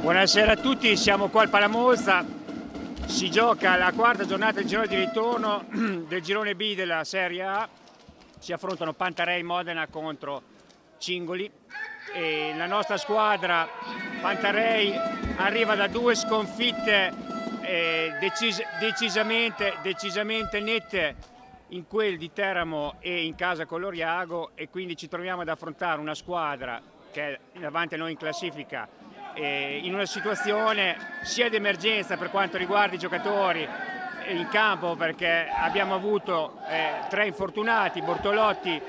Buonasera a tutti, siamo qua al Palamozza, si gioca la quarta giornata del girone di ritorno del girone B della Serie A, si affrontano Pantarei Modena contro Cingoli e la nostra squadra Pantarei arriva da due sconfitte decisamente nette in quel di Teramo e in casa con l'Oriago, e quindi ci troviamo ad affrontare una squadra che è davanti a noi in classifica in una situazione sia di emergenza per quanto riguarda i giocatori in campo, perché abbiamo avuto tre infortunati, Bortolotti,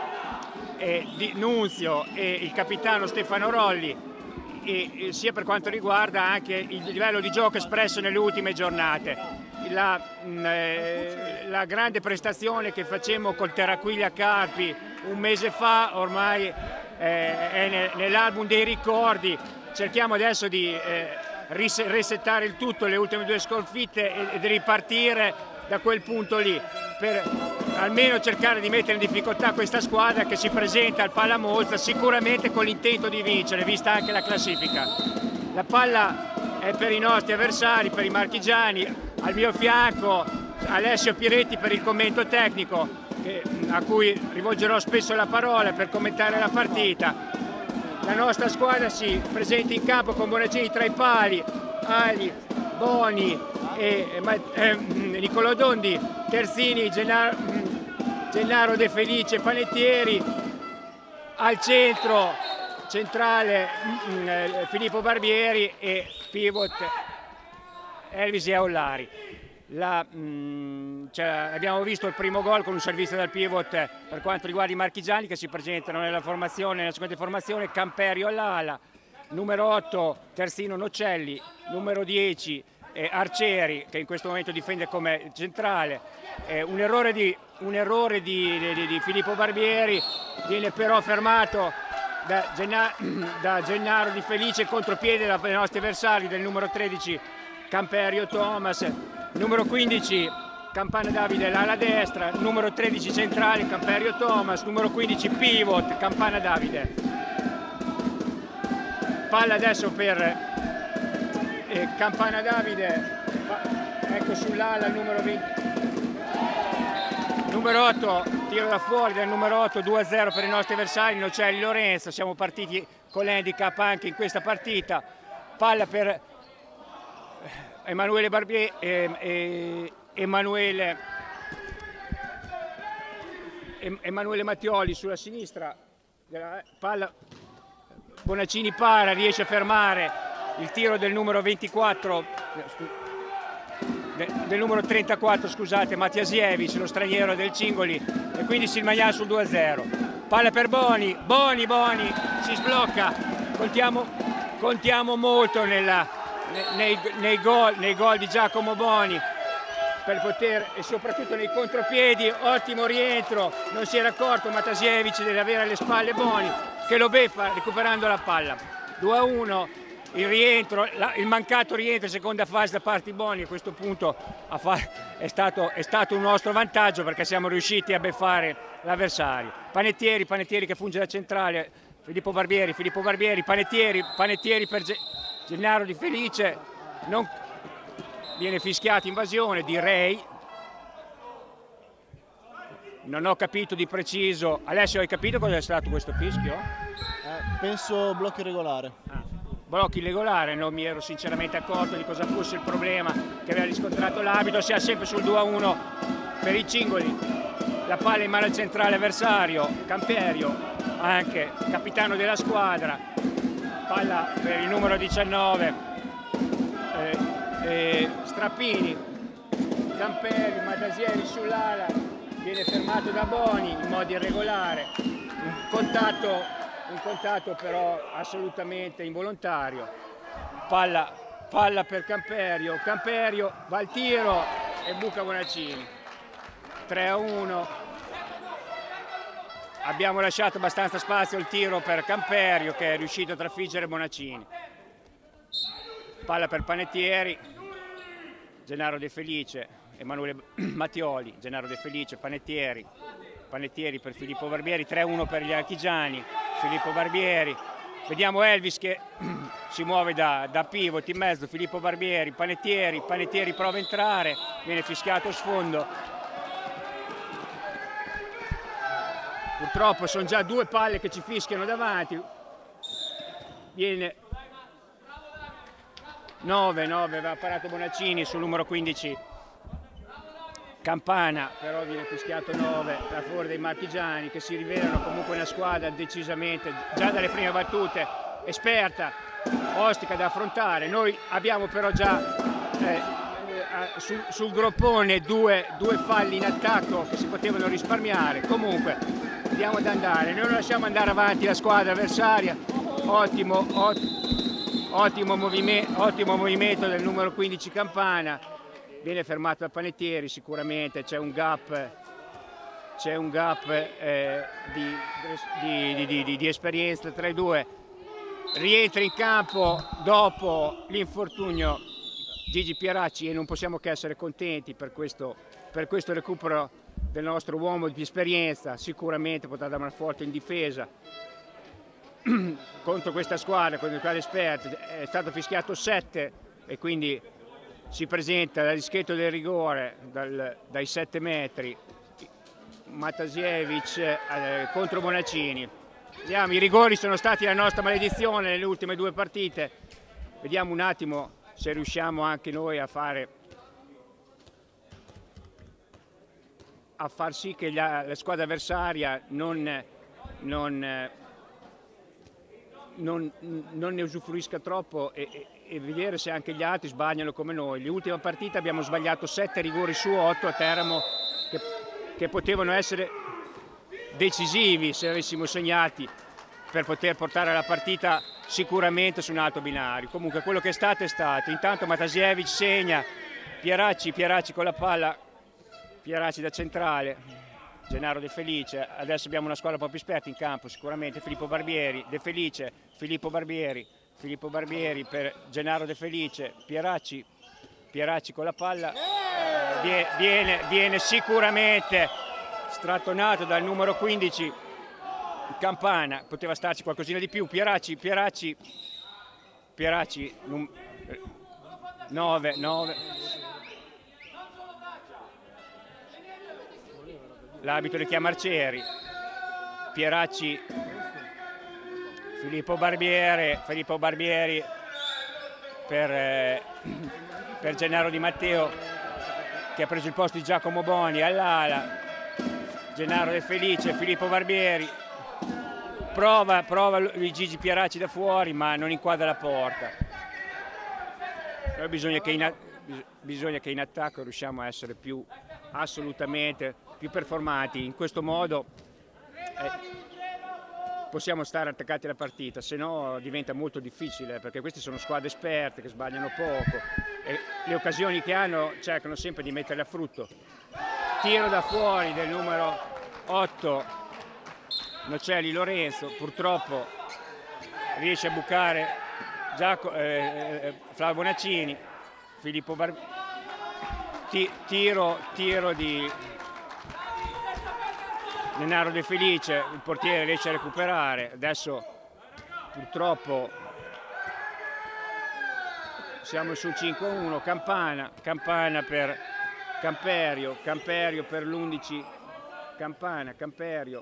Nunzio e il capitano Stefano Rolli, e sia per quanto riguarda anche il livello di gioco espresso nelle ultime giornate. La grande prestazione che facemmo col Terraquiglia Carpi un mese fa ormai è nell'album dei ricordi. Cerchiamo adesso di resettare il tutto, le ultime due sconfitte, e di ripartire da quel punto lì per almeno cercare di mettere in difficoltà questa squadra che si presenta al Palamozza sicuramente con l'intento di vincere, vista anche la classifica. La palla è per i nostri avversari, per i marchigiani. Al mio fianco Alessio Piretti per il commento tecnico, a cui rivolgerò spesso la parola per commentare la partita. La nostra squadra si presenta in campo con Bonaccini tra i pali, Ali, Boni e Nicolò Dondi, terzini Gennaro De Felice, Panettieri, al centrale Filippo Barbieri e pivot Elvis e Aulari. Abbiamo visto il primo gol con un servizio dal pivot per quanto riguarda i marchigiani, che si presentano nella seguente formazione: Camperio all'ala, numero 8 terzino Nocelli, numero 10 Arcieri, che in questo momento difende come centrale. Un errore di Filippo Barbieri viene però fermato da Gennaro Di Felice, il contropiede dai nostri avversari, del numero 13 Camperio Thomas, numero 15 Campana Davide l'ala destra, numero 13 centrale Camperio Thomas, numero 15 pivot Campana Davide. Palla adesso per Campana Davide, ecco sull'ala il numero 20, numero 8, tiro da fuori del numero 8, 2-0 per i nostri avversari, Nocelli Lorenzo. Siamo partiti con l'handicap anche in questa partita. Palla per Emanuele Mattioli sulla sinistra, palla, Bonaccini riesce a fermare il tiro del numero 24, del numero 34, scusate, Mattiasievic, lo straniero del Cingoli, e quindi si rimane sul 2-0. Palla per Boni, si sblocca, contiamo molto nei gol di Giacomo Boni per poter, e soprattutto nei contropiedi. Ottimo rientro, non si era accorto Mattiasievic di avere alle spalle Boni, che lo beffa recuperando la palla. 2-1, il mancato rientro in seconda fase da parte di Boni. A questo punto è stato un nostro vantaggio, perché siamo riusciti a beffare l'avversario. Panettieri che funge da centrale, Filippo Barbieri, Panettieri per Gennaro Di Felice, viene fischiato invasione, direi. Non ho capito di preciso. Alessio, hai capito cosa è stato questo fischio? Penso blocco irregolare. Blocco irregolare, non mi ero sinceramente accorto di cosa fosse il problema che aveva riscontrato l'arbitro. Si è sempre sul 2-1 per i Cingoli. La palla in mano al centrale avversario, Camperio, anche capitano della squadra. Palla per il numero 19, Strappini, Camperio, Matasieri sull'ala, viene fermato da Boni in modo irregolare, un contatto però assolutamente involontario. Palla per Camperio va al tiro e buca Bonaccini. 3-1. Abbiamo lasciato abbastanza spazio al tiro per Camperio, che è riuscito a trafiggere Bonaccini. Palla per Panettieri, Gennaro De Felice, Emanuele Mattioli, Gennaro De Felice, Panettieri per Filippo Barbieri, 3-1 per gli archigiani. Filippo Barbieri Vediamo Elvis che si muove da pivot in mezzo, Filippo Barbieri, Panettieri prova a entrare, viene fischiato a sfondo. Purtroppo sono già 2 palle che ci fischiano davanti. Viene 9, aveva parato Bonaccini sul numero 15 Campana, però viene fischiato 9 a favore dei marchigiani, che si rivelano comunque una squadra decisamente, già dalle prime battute, esperta, ostica da affrontare. Noi abbiamo però già sul groppone due falli in attacco che si potevano risparmiare. Comunque andiamo ad andare, noi non lasciamo andare avanti la squadra avversaria. Ottimo movimento del numero 15 Campana, viene fermato da Panettieri, sicuramente c'è un gap di esperienza tra i due. Rientra in campo dopo l'infortunio Gigi Pieracci e non possiamo che essere contenti per questo recupero del nostro uomo di esperienza. Sicuramente potrà dare una forte in difesa contro questa squadra, contro il quale esperto. È stato fischiato 7 e quindi si presenta dal dischetto del rigore dai 7 metri Matasiewicz contro Bonaccini. Vediamo, i rigori sono stati la nostra maledizione nelle ultime 2 partite. Vediamo un attimo se riusciamo anche noi a far sì che la squadra avversaria non ne usufruisca troppo e vedere se anche gli altri sbagliano come noi. L'ultima partita abbiamo sbagliato 7 rigori su 8 a Teramo che potevano essere decisivi se avessimo segnati per poter portare la partita sicuramente su un altro binario. Comunque quello che è stato è stato. Intanto Matasiewicz segna, Pieracci con la palla, Pieracci da centrale, Gennaro De Felice. Adesso abbiamo una squadra un po' più esperta in campo sicuramente, Filippo Barbieri, De Felice, Filippo Barbieri per Gennaro De Felice, Pieracci con la palla, viene sicuramente strattonato dal numero 15 Campana, poteva starci qualcosina di più. Pieracci 9. L'arbitro richiama Arcieri. Pieracci, Filippo Barbieri per Gennaro Di Matteo, che ha preso il posto di Giacomo Boni all'ala. Gennaro De Felice, Filippo Barbieri, prova Gigi Pieracci da fuori ma non inquadra la porta. Però bisogna che in attacco riusciamo a essere assolutamente più performanti. In questo modo possiamo stare attaccati alla partita, se no diventa molto difficile, perché queste sono squadre esperte che sbagliano poco e le occasioni che hanno cercano sempre di metterle a frutto. Tiro da fuori del numero 8 Nocelli Lorenzo, purtroppo riesce a bucare Flavio Bonaccini. Filippo tiro di Gennaro De Felice, il portiere riesce a recuperare. Adesso purtroppo siamo sul 5-1, Campana per Camperio per l'11 Camperio,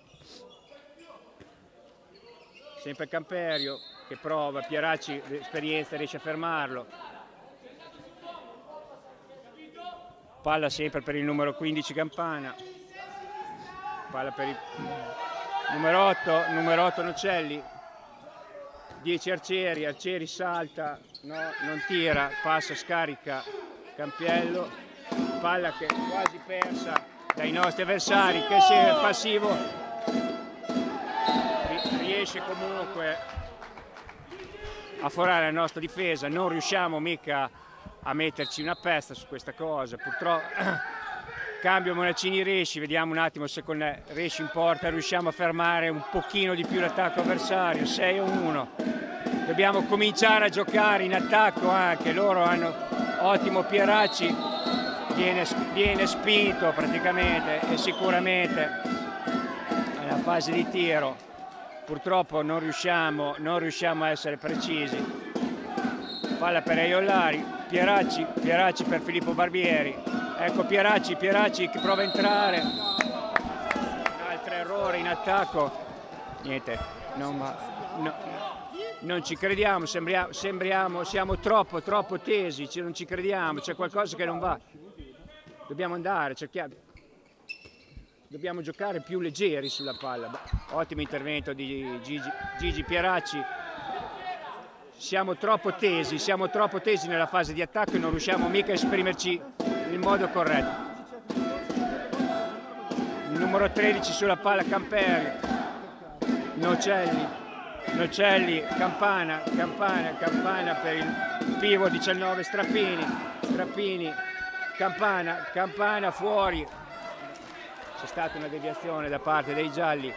sempre Camperio che prova, Pieracci l'esperienza riesce a fermarlo. Palla sempre per il numero 15 Campana, palla per il numero 8 Nocelli, 10 Arcieri salta, no, non tira, passa, scarica Campiello, palla che è quasi persa dai nostri avversari, che si è passivo, riesce comunque a forare la nostra difesa. Non riusciamo mica a metterci una pesta su questa cosa, purtroppo. Cambio Bonaccini-Resci, vediamo un attimo se con Resci in porta riusciamo a fermare un pochino di più l'attacco avversario. 6-1, dobbiamo cominciare a giocare in attacco anche, loro hanno ottimo Pieracci, viene spinto praticamente e sicuramente nella fase di tiro purtroppo non riusciamo a essere precisi. Palla per Aiolari, Pieracci per Filippo Barbieri, ecco Pieracci che prova a entrare, un altro errore in attacco, niente, non ci crediamo, siamo troppo tesi, non ci crediamo, c'è qualcosa che non va, dobbiamo andare, dobbiamo giocare più leggeri sulla palla. Ottimo intervento di Gigi Pieracci. Siamo troppo tesi nella fase di attacco e non riusciamo mica a esprimerci in modo corretto. Il numero 13 sulla palla Camperi, Nocelli, Campana per il pivot 19 Strappini, Campana fuori. C'è stata una deviazione da parte dei gialli.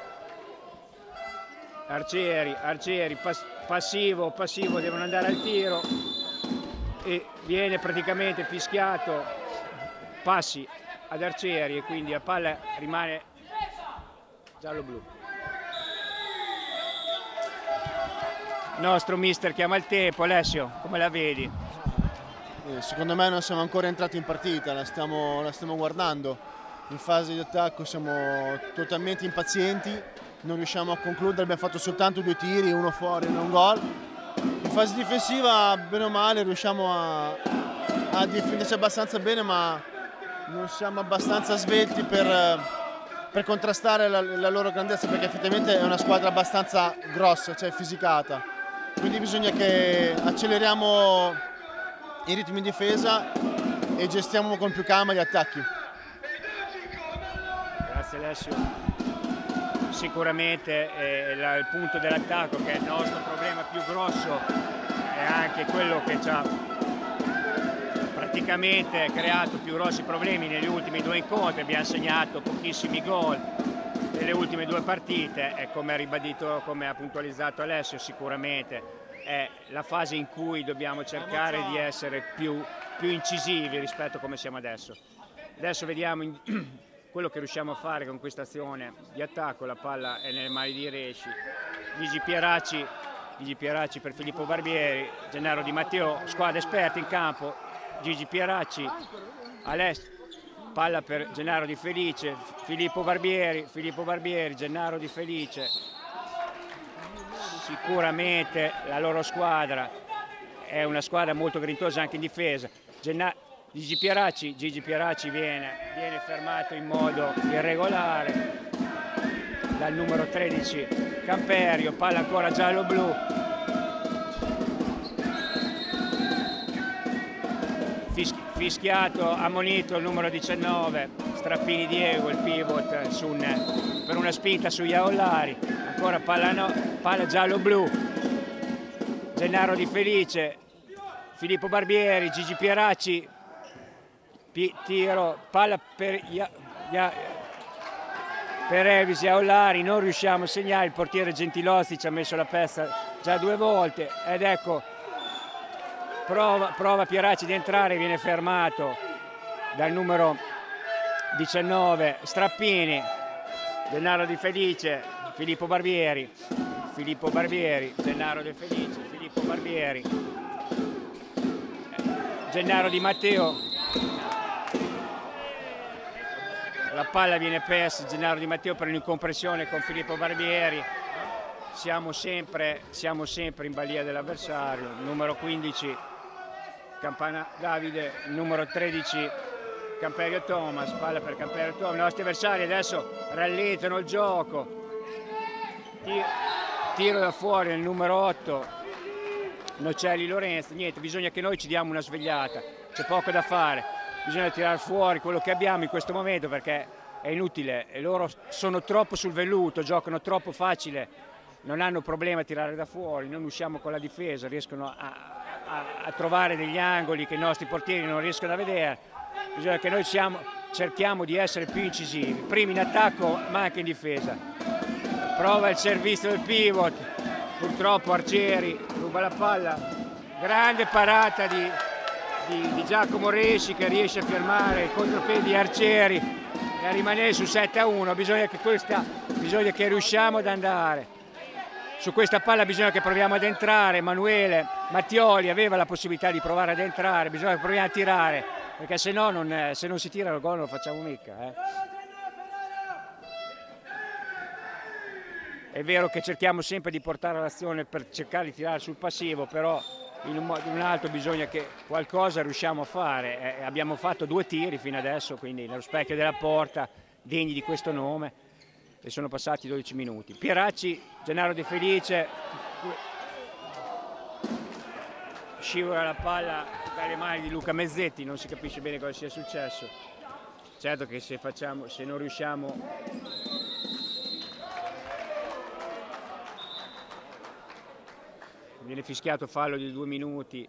Arcieri, passivo, devono andare al tiro e viene praticamente fischiato, passi ad Arcieri e quindi la palla rimane giallo-blu. Il nostro mister chiama il tempo. Alessio, come la vedi? Secondo me non siamo ancora entrati in partita, la stiamo guardando. In fase di attacco siamo totalmente impazienti, non riusciamo a concludere, abbiamo fatto soltanto 2 tiri, uno fuori e un gol. In fase difensiva, bene o male, riusciamo a difenderci abbastanza bene, ma non siamo abbastanza svelti per contrastare la loro grandezza, perché effettivamente è una squadra abbastanza grossa, cioè fisicata. Quindi bisogna che acceleriamo i ritmi in difesa e gestiamo con più calma gli attacchi. Grazie Alessio. Sicuramente il punto dell'attacco, che è il nostro problema più grosso, è anche quello che ci ha praticamente creato più grossi problemi negli ultimi 2 incontri. Abbiamo segnato pochissimi gol nelle ultime 2 partite e come ha ribadito, come ha puntualizzato Alessio, sicuramente è la fase in cui dobbiamo cercare di essere più incisivi rispetto a come siamo adesso. Adesso vediamo quello che riusciamo a fare con questa azione di attacco. La palla è nelle mani di Resci, Gigi Pieracci per Filippo Barbieri, Gennaro Di Matteo, squadra esperta in campo. Gigi Pieracci, Alessio, palla per Gennaro Di Felice, Filippo Barbieri, Gennaro Di Felice. Sicuramente la loro squadra è una squadra molto grintosa anche in difesa. Gigi Pieracci viene fermato in modo irregolare dal numero 13 Camperio, palla ancora giallo-blu. Fischiato, ammonito il numero 19 Strappini Diego, il pivot per una spinta sugli Aollari. Ancora palla giallo-blu, Gennaro Di Felice, Filippo Barbieri, Gigi Pieracci, tiro, palla per Elvis Aollari, non riusciamo a segnare. Il portiere Gentilozzi ci ha messo la pezza già 2 volte ed ecco, prova Pieracci di entrare, viene fermato dal numero 19 Strappini. Gennaro Di Felice, Filippo Barbieri, Gennaro Di Felice, Filippo Barbieri, Gennaro Di Matteo. La palla viene persa, Gennaro Di Matteo per un'incompressione con Filippo Barbieri. Siamo sempre in balia dell'avversario. Numero 15 Campana Davide, numero 13 Camperio Thomas, palla per Camperio Thomas. I nostri avversari adesso rallentano il gioco. Tiro da fuori nel numero 8 Nocelli Lorenzo. Niente, bisogna che noi ci diamo una svegliata, c'è poco da fare, bisogna tirare fuori quello che abbiamo in questo momento, perché è inutile e loro sono troppo sul velluto, giocano troppo facile, non hanno problema a tirare da fuori, non usciamo con la difesa, riescono a trovare degli angoli che i nostri portieri non riescono a vedere. Bisogna che noi cerchiamo di essere più incisivi, primi in attacco ma anche in difesa. Prova il servizio del pivot, purtroppo Arcieri ruba la palla, grande parata di Giacomo Resci che riesce a fermare il contropiede di Arcieri e a rimanere su 7-1. Bisogna che riusciamo ad andare. Su questa palla bisogna che proviamo ad entrare. Emanuele Mattioli aveva la possibilità di provare ad entrare, bisogna che proviamo a tirare, perché se no se non si tira il gol non lo facciamo mica. È vero che cerchiamo sempre di portare l'azione per cercare di tirare sul passivo, però in un modo o in un altro bisogna che qualcosa riusciamo a fare. Abbiamo fatto 2 tiri fino adesso, quindi nello specchio della porta, degni di questo nome, e sono passati 12 minuti. Pieracci, Gennaro De Felice, scivola la palla dalle mani di Luca Mezzetti, non si capisce bene cosa sia successo. Certo che se non riusciamo viene fischiato fallo di 2 minuti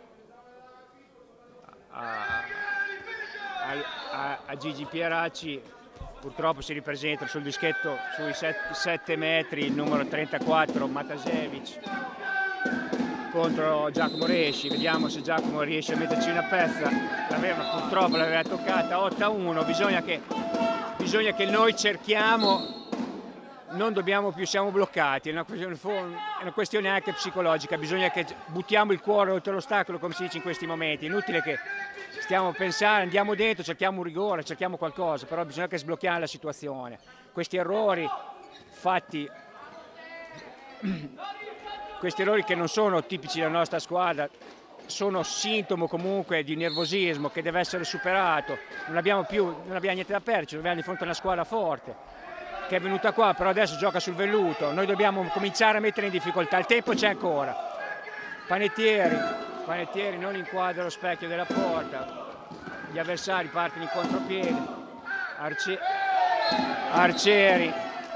a Gigi Pieracci. Purtroppo si ripresenta sul dischetto sui 7 metri il numero 34 Matasevic contro Giacomo Resci. Vediamo se Giacomo riesce a metterci una pezza. Purtroppo l'aveva toccata. 8-1. Bisogna che noi cerchiamo, non dobbiamo più, siamo bloccati, è una questione anche psicologica. Bisogna che buttiamo il cuore oltre l'ostacolo, come si dice in questi momenti. È inutile che stiamo a pensare, andiamo dentro, cerchiamo un rigore, cerchiamo qualcosa, però bisogna che sblocchiamo la situazione. Questi errori che non sono tipici della nostra squadra, sono sintomo comunque di nervosismo che deve essere superato. Non abbiamo niente da perdere, ci troviamo di fronte a una squadra forte che è venuta qua, però adesso gioca sul velluto. Noi dobbiamo cominciare a mettere in difficoltà, il tempo c'è ancora. Panettieri non inquadra lo specchio della porta, gli avversari partono in contropiede. Arcieri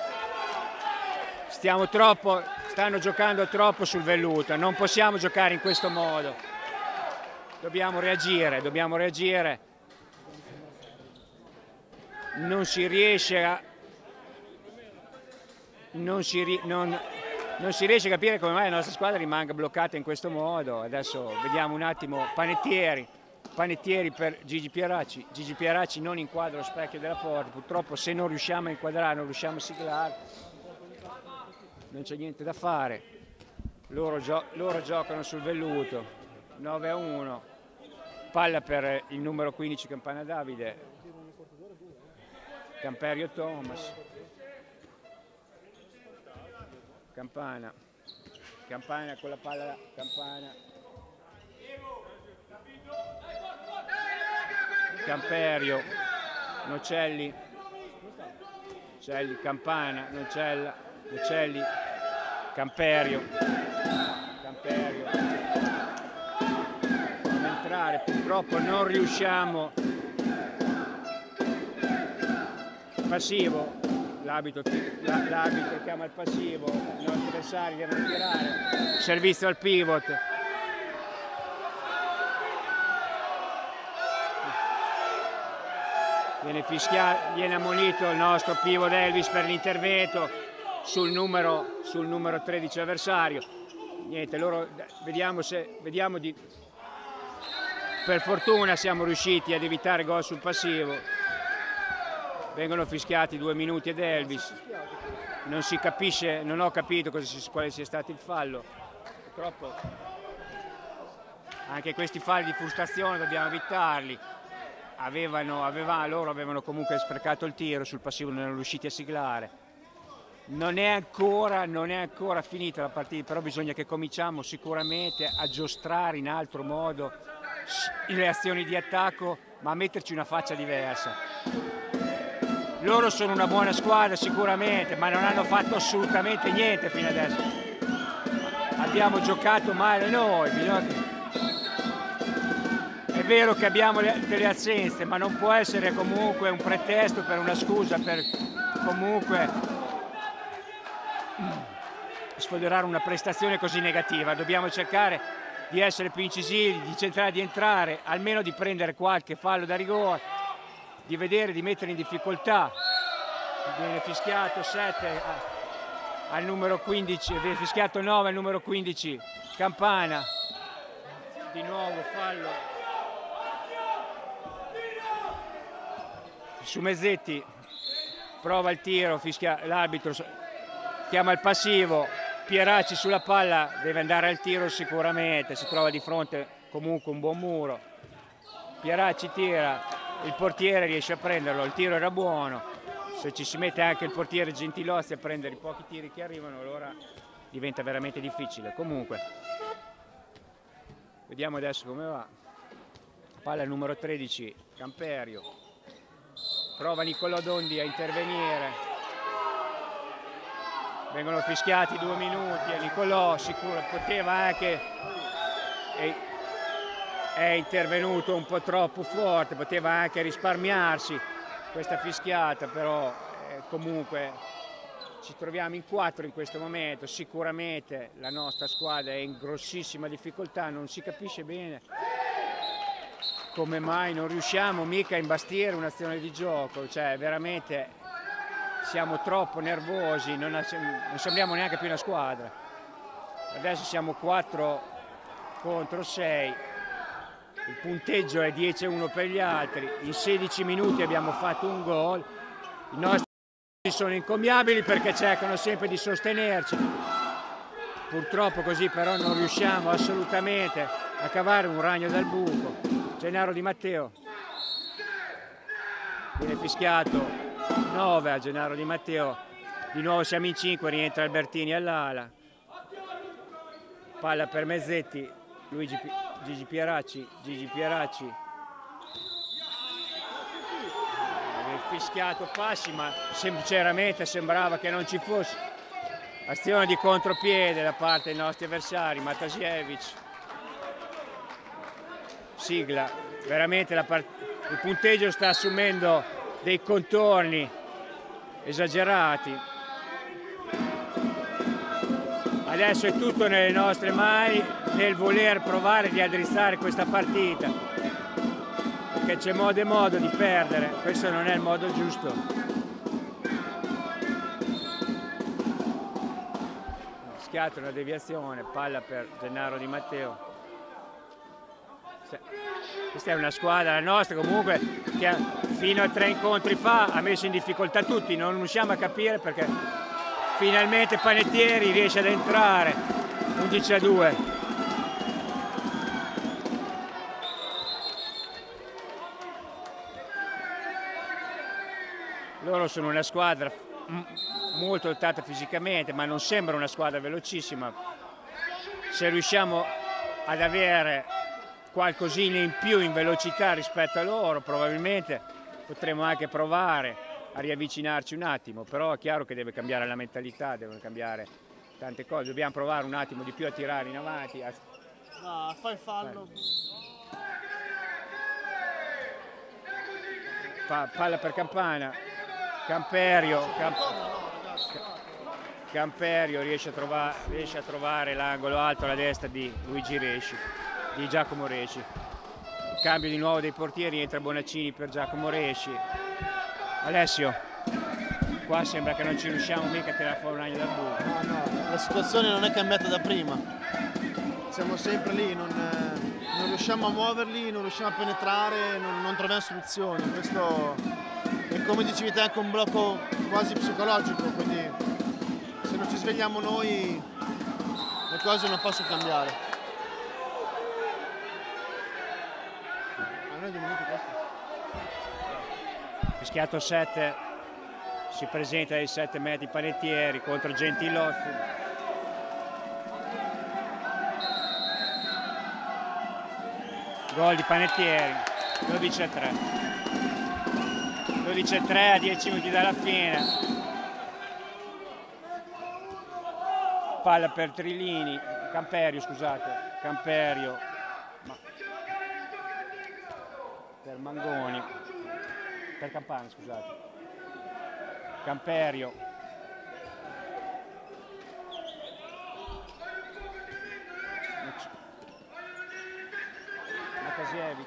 stanno giocando troppo sul velluto, non possiamo giocare in questo modo, dobbiamo reagire. Non si riesce a capire come mai la nostra squadra rimanga bloccata in questo modo. Adesso vediamo un attimo Panettieri per Gigi Pieracci non inquadra lo specchio della porta. Purtroppo se non riusciamo a inquadrare, non riusciamo a siglare, non c'è niente da fare. Loro giocano sul velluto. 9-1. Palla per il numero 15 Campana Davide. Camperio Thomas. Campana con la palla, Camperio, Nocelli, Campana, Nocelli, Camperio. Dobbiamo entrare, purtroppo non riusciamo. Passivo. L'arbitro chiama il passivo, i nostri avversari devono tirare, servizio al pivot. Viene ammonito il nostro pivot Elvis per l'intervento sul numero 13 avversario. Niente, per fortuna siamo riusciti ad evitare gol sul passivo. Vengono fischiati 2 minuti ed Elvis. Non si capisce, non ho capito quale sia stato il fallo. Purtroppo anche questi falli di frustrazione dobbiamo evitarli. Loro avevano comunque sprecato il tiro, sul passivo non erano riusciti a siglare. Non è ancora finita la partita, però bisogna che cominciamo sicuramente a giostrare in altro modo le azioni di attacco, ma a metterci una faccia diversa. Loro sono una buona squadra sicuramente, ma non hanno fatto assolutamente niente fino adesso. Abbiamo giocato male noi. È vero che abbiamo delle assenze, ma non può essere comunque un pretesto per una scusa per comunque sfoderare una prestazione così negativa. Dobbiamo cercare di essere più incisivi, di cercare di entrare, almeno di prendere qualche fallo da rigore, di mettere in difficoltà. Viene fischiato 7 al numero 15, viene fischiato 9 al numero 15 Campana. Di nuovo fallo su Mezzetti, prova il tiro, fischia l'arbitro, chiama il passivo, Pieracci sulla palla deve andare al tiro sicuramente, si trova di fronte comunque un buon muro. Pieracci tira, il portiere riesce a prenderlo, il tiro era buono. Se ci si mette anche il portiere Gentilozzi a prendere i pochi tiri che arrivano, allora diventa veramente difficile. Comunque, vediamo adesso come va. Palla numero 13, Camperio. Prova Nicolò Dondi a intervenire. Vengono fischiati 2 minuti e Nicolò sicuro poteva anche, è intervenuto un po' troppo forte, poteva anche risparmiarsi questa fischiata, però comunque ci troviamo in 4 in questo momento, sicuramente la nostra squadra è in grossissima difficoltà, non si capisce bene come mai non riusciamo mica a imbastire un'azione di gioco, cioè veramente siamo troppo nervosi, non sembriamo neanche più una squadra. Adesso siamo 4 contro 6, il punteggio è 10-1 per gli altri, in 16 minuti abbiamo fatto un gol, i nostri sono incommiabili perché cercano sempre di sostenerci, purtroppo così però non riusciamo assolutamente a cavare un ragno dal buco. Gennaro Di Matteo viene fischiato 9 a Gennaro Di Matteo, di nuovo siamo in 5, rientra Albertini all'ala, palla per Mezzetti, Gigi Pieracci, il fischiato passi ma sinceramente sembrava che non ci fosse azione di contropiede da parte dei nostri avversari. Matasiewicz, sigla, veramente il punteggio sta assumendo dei contorni esagerati. Adesso è tutto nelle nostre mani nel voler provare di addrizzare questa partita, perché c'è modo e modo di perdere, questo non è il modo giusto. Schiatta una deviazione, palla per Gennaro Di Matteo. Questa è una squadra, la nostra comunque, che fino a 3 incontri fa ha messo in difficoltà tutti, non riusciamo a capire perché finalmente Panettieri riesce ad entrare. 11-2. Loro sono una squadra molto dotata fisicamente, ma non sembra una squadra velocissima. Se riusciamo ad avere qualcosina in più in velocità rispetto a loro, probabilmente potremo anche provare a riavvicinarci un attimo, però è chiaro che deve cambiare la mentalità, devono cambiare tante cose, dobbiamo provare un attimo di più a tirare in avanti. No, fai fallo. Palla per Campana, Camperio riesce a trovare l'angolo alto alla destra di Giacomo Resci. Cambio di nuovo dei portieri, entra Bonaccini per Giacomo Resci. Alessio, qua sembra che non ci riusciamo mica a tirare fuori un ragno dal buco. No, la situazione non è cambiata da prima, siamo sempre lì, non riusciamo a muoverli, non riusciamo a penetrare, non troviamo soluzioni. Questo è, come dicevi te, anche un blocco quasi psicologico, quindi se non ci svegliamo noi le cose non possono cambiare. Fischiato 7, si presenta ai 7 metri Panettieri contro Gentilozzi. Gol di Panettieri, 12-3. 12-3 a 10 minuti dalla fine. Palla per Trillini, Camperio, scusate, Camperio per Mangoni, per Campana, scusate. Camperio. Matasiewicz.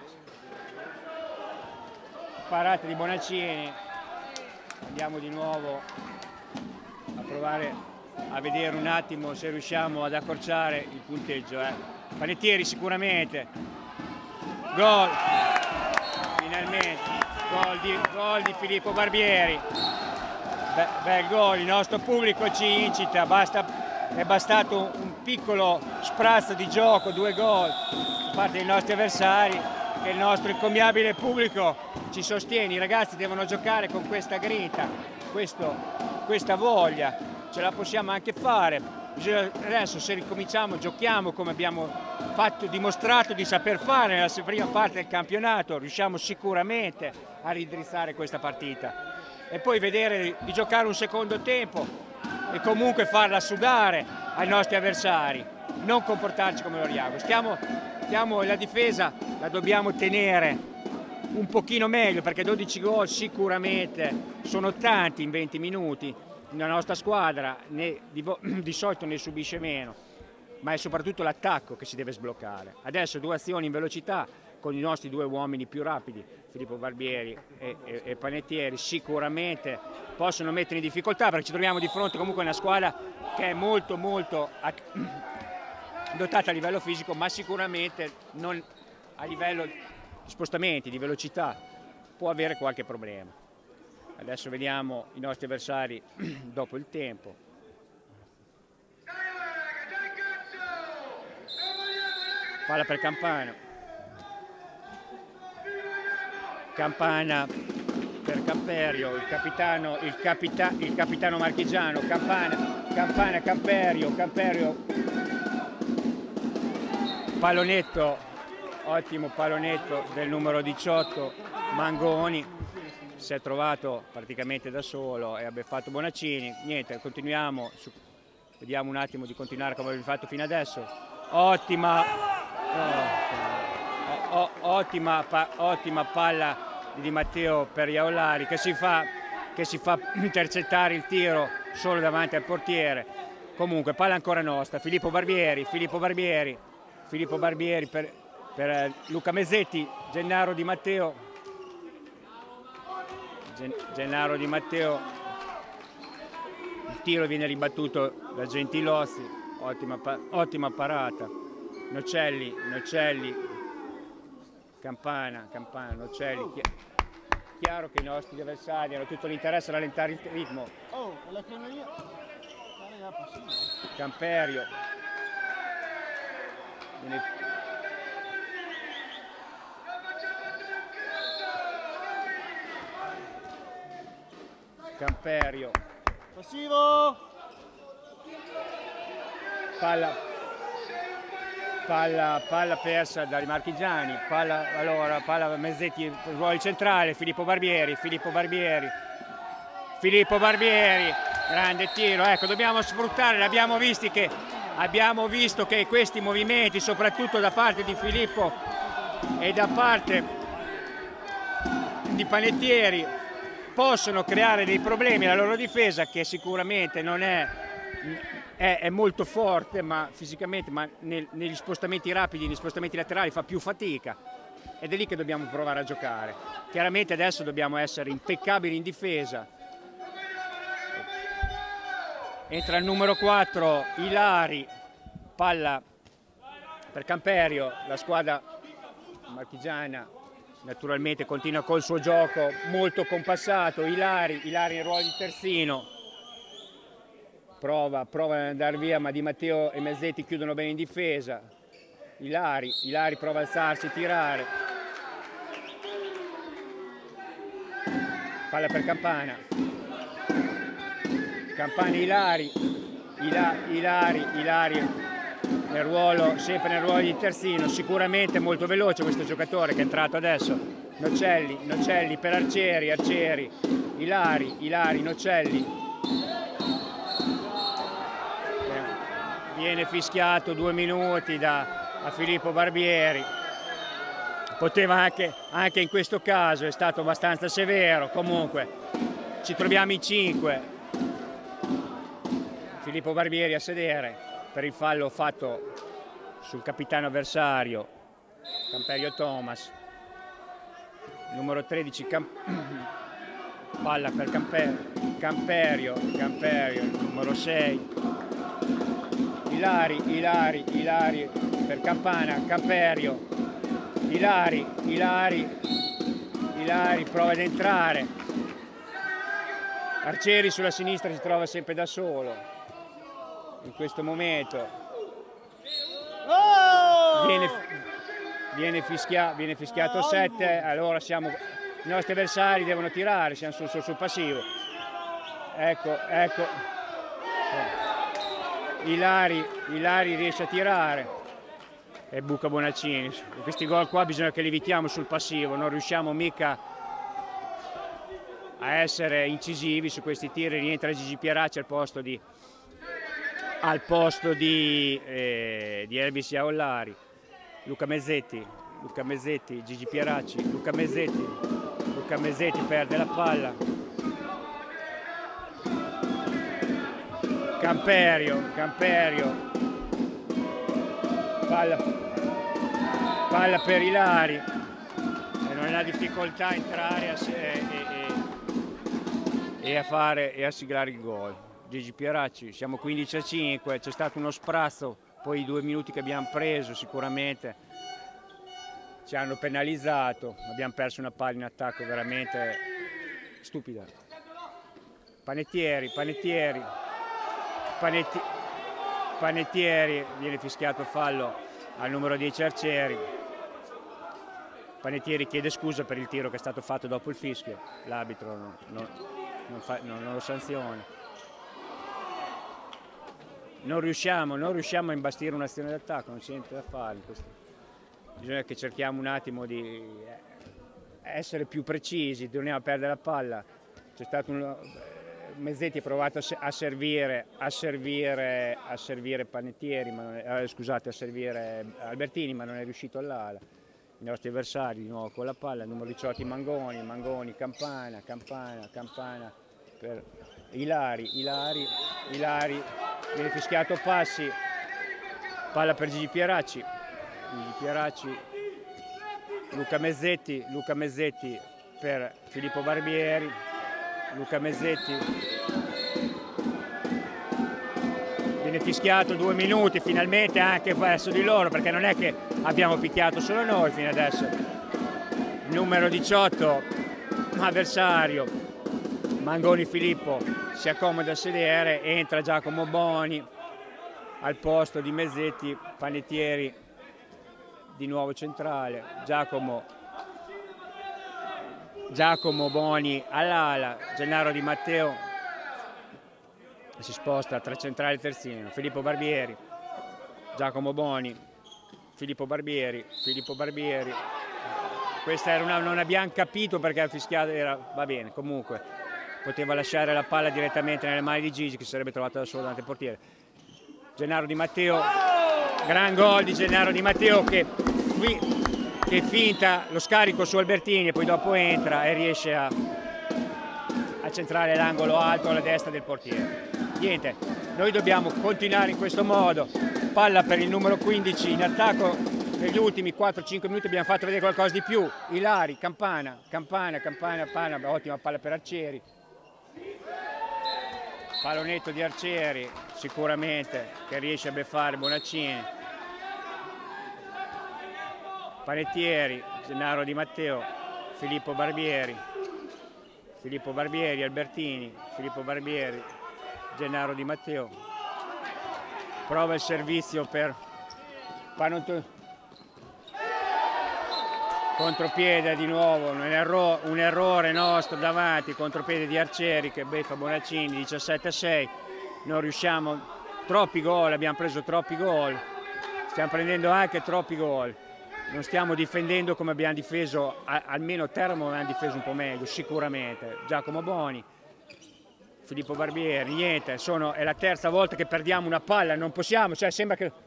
Parate di Bonaccini. Andiamo di nuovo a provare a vedere un attimo se riusciamo ad accorciare il punteggio. Panettieri sicuramente. Gol. Finalmente. Gol di Filippo Barbieri. Bel gol, il nostro pubblico ci incita, basta è bastato un piccolo sprazzo di gioco, 2 gol da parte dei nostri avversari, che il nostro incommiabile pubblico ci sostiene. I ragazzi devono giocare con questa grinta, questa voglia, ce la possiamo anche fare. Adesso se ricominciamo, giochiamo come abbiamo dimostrato di saper fare nella prima parte del campionato, riusciamo sicuramente a ridrizzare questa partita e poi vedere di giocare un secondo tempo e comunque farla sudare ai nostri avversari, non comportarci come loriamo. La difesa la dobbiamo tenere un pochino meglio, perché 12 gol sicuramente sono tanti in 20 minuti. La nostra squadra di solito ne subisce meno, ma è soprattutto l'attacco che si deve sbloccare. Adesso 2 azioni in velocità con i nostri 2 uomini più rapidi, Filippo Barbieri e Panettieri, sicuramente possono mettere in difficoltà, perché ci troviamo di fronte comunque a una squadra che è molto dotata a livello fisico, ma sicuramente non a livello di spostamenti, di velocità, può avere qualche problema. Adesso vediamo i nostri avversari dopo il tempo. Palla per Campana. Campana per Camperio, il capitano marchigiano. Campana, Camperio. Pallonetto, ottimo pallonetto del numero 18, Mangoni. Si è trovato praticamente da solo e abbia fatto Bonaccini. Niente, continuiamo, vediamo un attimo di continuare come abbiamo fatto fino adesso. Ottima palla di Matteo per Iaolari che si fa intercettare il tiro solo davanti al portiere. Comunque palla ancora nostra, Filippo Barbieri per Luca Mezzetti, Gennaro Di Matteo, il tiro viene ribattuto da Gentilozzi, ottima parata. Nocelli, Campana, Nocelli. Chiaro che i nostri avversari hanno tutto l'interesse a rallentare il ritmo. Camperio. Camperio. Passivo. Palla persa dai marchigiani, palla Mezzetti, ruolo centrale, Filippo Barbieri, grande tiro, ecco, dobbiamo sfruttare, abbiamo visto che questi movimenti, soprattutto da parte di Filippo e da parte di Panettieri, possono creare dei problemi alla loro difesa, che sicuramente non è molto forte, ma fisicamente, ma negli spostamenti rapidi, negli spostamenti laterali fa più fatica, ed è lì che dobbiamo provare a giocare. Chiaramente adesso dobbiamo essere impeccabili in difesa. Entra il numero 4, Ilari, palla per Camperio, la squadra marchigiana naturalmente continua col suo gioco molto compassato. Ilari in ruolo di terzino, prova ad andare via, ma Di Matteo e Mezzetti chiudono bene in difesa. Ilari prova a alzarsi, tirare, palla per Campana, Ilari sempre nel ruolo di terzino, sicuramente molto veloce questo giocatore che è entrato adesso. Nocelli per Arcieri, Ilari, Nocelli. Viene fischiato 2 minuti a Filippo Barbieri. Poteva anche in questo caso, è stato abbastanza severo. Comunque ci troviamo in 5. Filippo Barbieri a sedere per il fallo fatto sul capitano avversario, Camperio Thomas. Numero 13, palla per Camperio, numero 6. Ilari per Campana, Camperio. Ilari prova ad entrare. Arcieri sulla sinistra si trova sempre da solo. in questo momento viene fischiato 7, allora i nostri avversari devono tirare, siamo sul passivo. Ecco, Ilari riesce a tirare e buca Bonaccini. Questi gol qua bisogna che li evitiamo sul passivo, non riusciamo mica a essere incisivi su questi tiri. Rientra Gigi Pieracci al posto di Elvis Iaollari. Luca Mezzetti, Gigi Pieracci, Luca Mezzetti perde la palla. Camperio, palla per Ilari e non ha difficoltà a entrare e a siglare il gol. Gigi Pieracci, siamo 15-5, c'è stato uno sprazzo, poi i 2 minuti che abbiamo preso sicuramente ci hanno penalizzato, abbiamo perso una palla in attacco veramente stupida. Panettieri, viene fischiato fallo al numero 10 Arcieri. Panettieri chiede scusa per il tiro che è stato fatto dopo il fischio, l'arbitro non lo sanziona. Non riusciamo a imbastire un'azione d'attacco, non c'è niente da fare. Bisogna che cerchiamo un attimo di essere più precisi, torniamo a perdere la palla. C'è stato Mezzetti ha provato a servire Panettieri, scusate, a servire Albertini, ma non è riuscito all'ala. I nostri avversari di nuovo con la palla, il numero 18 Mangoni, Campana per Ilari, viene fischiato passi, palla per Gigi Pieracci, Luca Mezzetti per Filippo Barbieri, Luca Mezzetti, viene fischiato 2 minuti finalmente anche verso di loro, perché non è che abbiamo picchiato solo noi fino adesso. Numero 18 avversario, Mangoni Filippo si accomoda a sedere, entra Giacomo Boni al posto di Mezzetti, Panettieri di nuovo centrale, Giacomo Boni all'ala, Gennaro Di Matteo si sposta tra centrale e terzino, Filippo Barbieri, Giacomo Boni, Filippo Barbieri, questa era non abbiamo capito perché il fischiato va bene, comunque poteva lasciare la palla direttamente nelle mani di Gigi che si sarebbe trovato da solo davanti al portiere. Gennaro Di Matteo, gran gol di Gennaro Di Matteo che finta lo scarico su Albertini e poi dopo entra e riesce a centrare l'angolo alto alla destra del portiere. Niente, noi dobbiamo continuare in questo modo, palla per il numero 15 in attacco. Negli ultimi 4-5 minuti abbiamo fatto vedere qualcosa di più. Ilari, Campana, ottima palla per Arcieri. Pallonetto di Arcieri, sicuramente, che riesce a beffare Bonaccini. Panettieri, Gennaro Di Matteo, Filippo Barbieri, Albertini, Gennaro Di Matteo. Prova il servizio per contropiede di nuovo, un errore nostro davanti, contropiede di Arcieri che beffa Bonaccini, 17-6, non riusciamo, troppi gol, abbiamo preso troppi gol, stiamo prendendo anche troppi gol, non stiamo difendendo come abbiamo difeso, almeno Teramo abbiamo difeso un po' meglio, sicuramente. Giacomo Boni, Filippo Barbieri, niente, è la terza volta che perdiamo una palla, non possiamo, sembra che...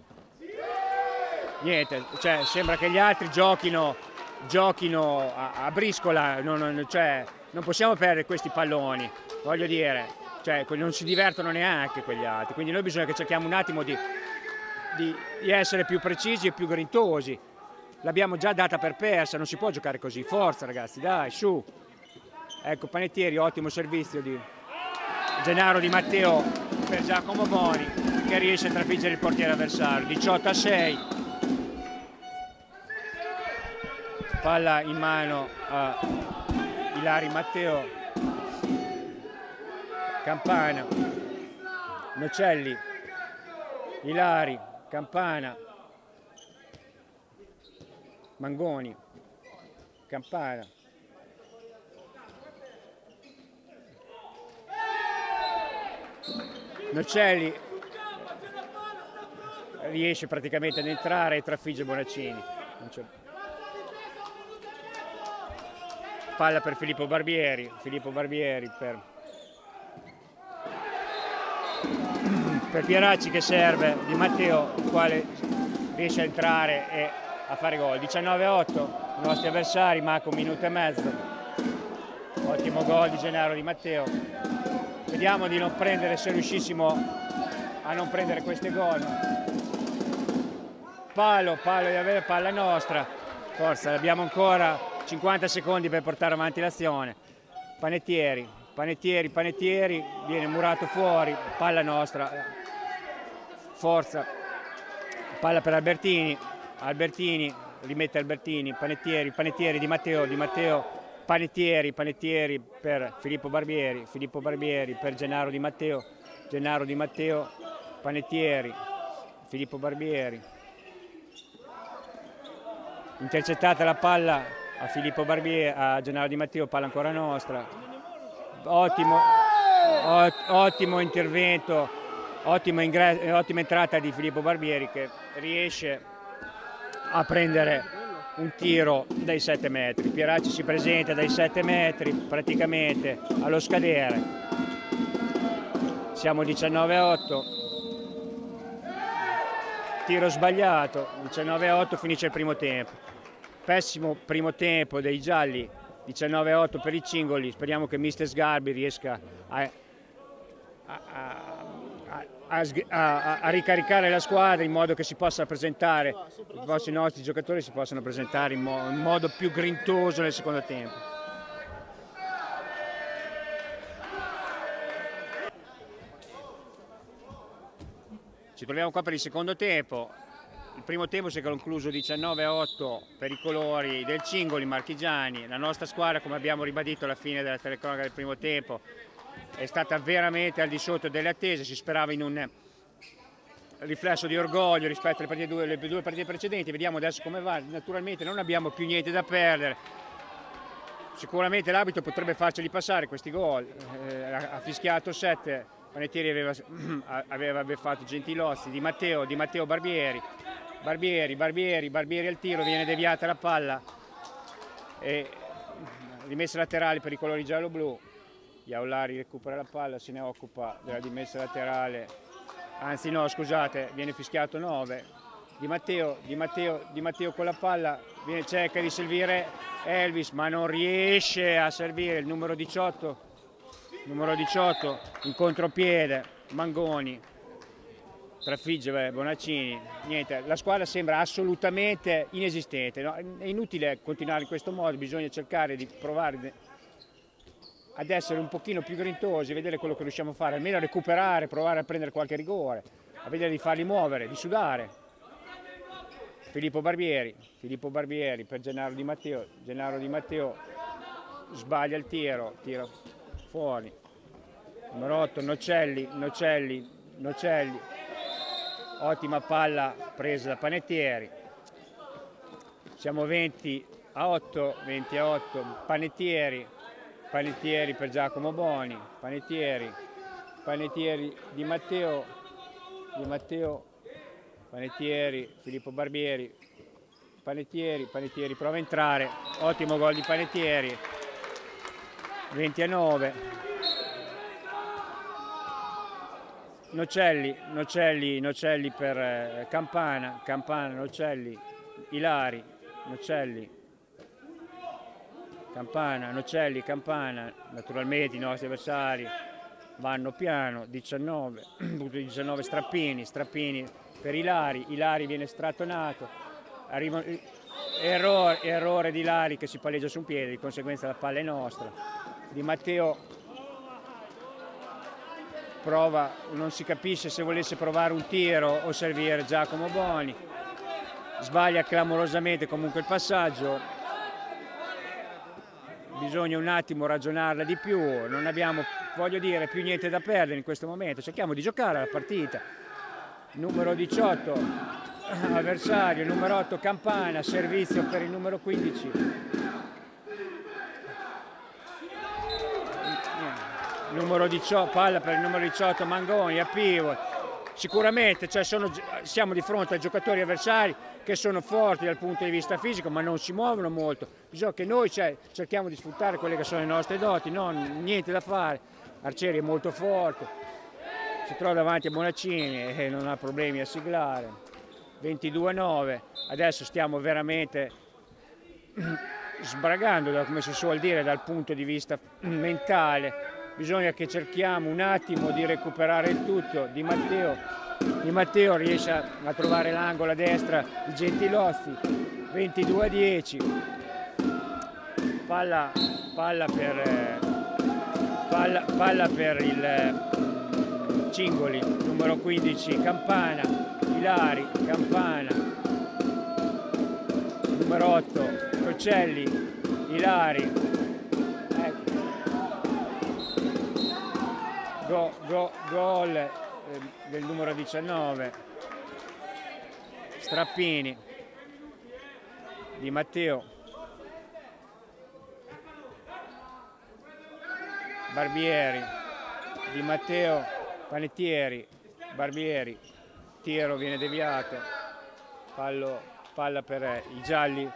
Niente, sembra che gli altri giochino a briscola, non possiamo perdere questi palloni, voglio dire, non si divertono neanche quegli altri, quindi noi bisogna che cerchiamo un attimo di essere più precisi e più grintosi. L'abbiamo già data per persa, non si può giocare così, forza ragazzi, dai, su. Ecco Panettieri, ottimo servizio di Gennaro Di Matteo per Giacomo Boni che riesce a trafiggere il portiere avversario, 18-6. Palla in mano a Ilari Matteo, Campana, Nocelli, Ilari, Campana, Mangoni, Campana, Nocelli riesce praticamente ad entrare e trafigge Bonaccini. Palla per Filippo Barbieri per Pieracci che serve Di Matteo, il quale riesce a entrare e a fare gol. 19-8, i nostri avversari, manca un minuto e mezzo. Ottimo gol di Gennaro Di Matteo. Vediamo di non prendere, se riuscissimo a non prendere questi gol. Palo di avere palla nostra. Forza, abbiamo ancora 50 secondi per portare avanti l'azione. Panettieri, viene murato fuori, palla nostra. Forza, palla per Albertini, rimette Albertini, Panettieri, Di Matteo, Panettieri per Filippo Barbieri per Gennaro Di Matteo, Panettieri, Filippo Barbieri. Intercettata la palla a Filippo Barbieri, a Gennaro Di Matteo, palla ancora nostra. Ottimo intervento, ottima entrata di Filippo Barbieri che riesce a prendere un tiro dai 7 metri. Pieracci si presenta dai 7 metri praticamente allo scadere. Siamo 19-8. Tiro sbagliato, 19-8, finisce il primo tempo. Pessimo primo tempo dei gialli, 19-8 per i Cingoli. Speriamo che mister Sgarbi riesca a ricaricare la squadra in modo che si possa presentare, i nostri giocatori si possano presentare in modo più grintoso nel secondo tempo. Ci troviamo qua per il secondo tempo. Il primo tempo si è concluso 19-8 per i colori del Cingoli marchigiani. La nostra squadra, come abbiamo ribadito alla fine della telecronaca del primo tempo, è stata veramente al di sotto delle attese. Si sperava in un riflesso di orgoglio rispetto alle due partite precedenti. Vediamo adesso come va. Naturalmente non abbiamo più niente da perdere. Sicuramente l'arbitro potrebbe farceli passare questi gol. Ha fischiato 7. Panettieri aveva fatto Gentilozzi, Di Matteo, Barbieri al tiro, viene deviata la palla e rimessa laterale per i colori giallo-blu. Iaulari recupera la palla, se ne occupa della rimessa laterale, anzi no, scusate, viene fischiato 9. Di Matteo con la palla, cerca di servire Elvis ma non riesce a servire il numero 18 in contropiede. Mangoni trafigge Bonaccini. Niente, la squadra sembra assolutamente inesistente, no? È inutile continuare in questo modo, bisogna cercare di provare ad essere un pochino più grintosi, vedere quello che riusciamo a fare, almeno a recuperare, provare a prendere qualche rigore, a vedere di farli muovere, di sudare. Filippo Barbieri per Gennaro Di Matteo sbaglia il tiro fuori. Numero 8 Nocelli, ottima palla presa da Panettieri. Siamo 20-8, Panettieri per Giacomo Boni, Panettieri Di Matteo, Panettieri, Filippo Barbieri, Panettieri prova a entrare, ottimo gol di Panettieri. 20-9. Nocelli per Campana, Nocelli, Ilari, Campana, naturalmente i nostri avversari vanno piano, 19 Strappini per Ilari viene strattonato, errore di Ilari che si palleggia su un piede, di conseguenza la palla è nostra. Di Matteo prova, non si capisce se volesse provare un tiro o servire Giacomo Boni, sbaglia clamorosamente comunque il passaggio. Bisogna un attimo ragionarla di più, non abbiamo, voglio dire, più niente da perdere in questo momento, cerchiamo di giocare la partita. numero 18 avversario, numero 8 Campana, servizio per il numero 15. Numero 18, palla per il numero 18 Mangoni a pivot. Sicuramente siamo di fronte a giocatori avversari che sono forti dal punto di vista fisico, ma non si muovono molto. Bisogna che noi cerchiamo di sfruttare quelle che sono le nostre doti, niente da fare. Arcieri è molto forte, si trova davanti a Bonaccini e non ha problemi a siglare. 22-9, adesso stiamo veramente sbragando, come si suol dire, dal punto di vista mentale. Bisogna che cerchiamo un attimo di recuperare il tutto. Di Matteo riesce a trovare l'angolo a destra di Gentilozzi. 22-10, palla per il Cingoli, numero 15 Campana, Ilari, Campana, numero 8 Cocelli, Ilari. Gol del numero 19 Strappini, Di Matteo, Barbieri, Di Matteo, Panettieri, Barbieri, tiro viene deviato, palla per i gialli,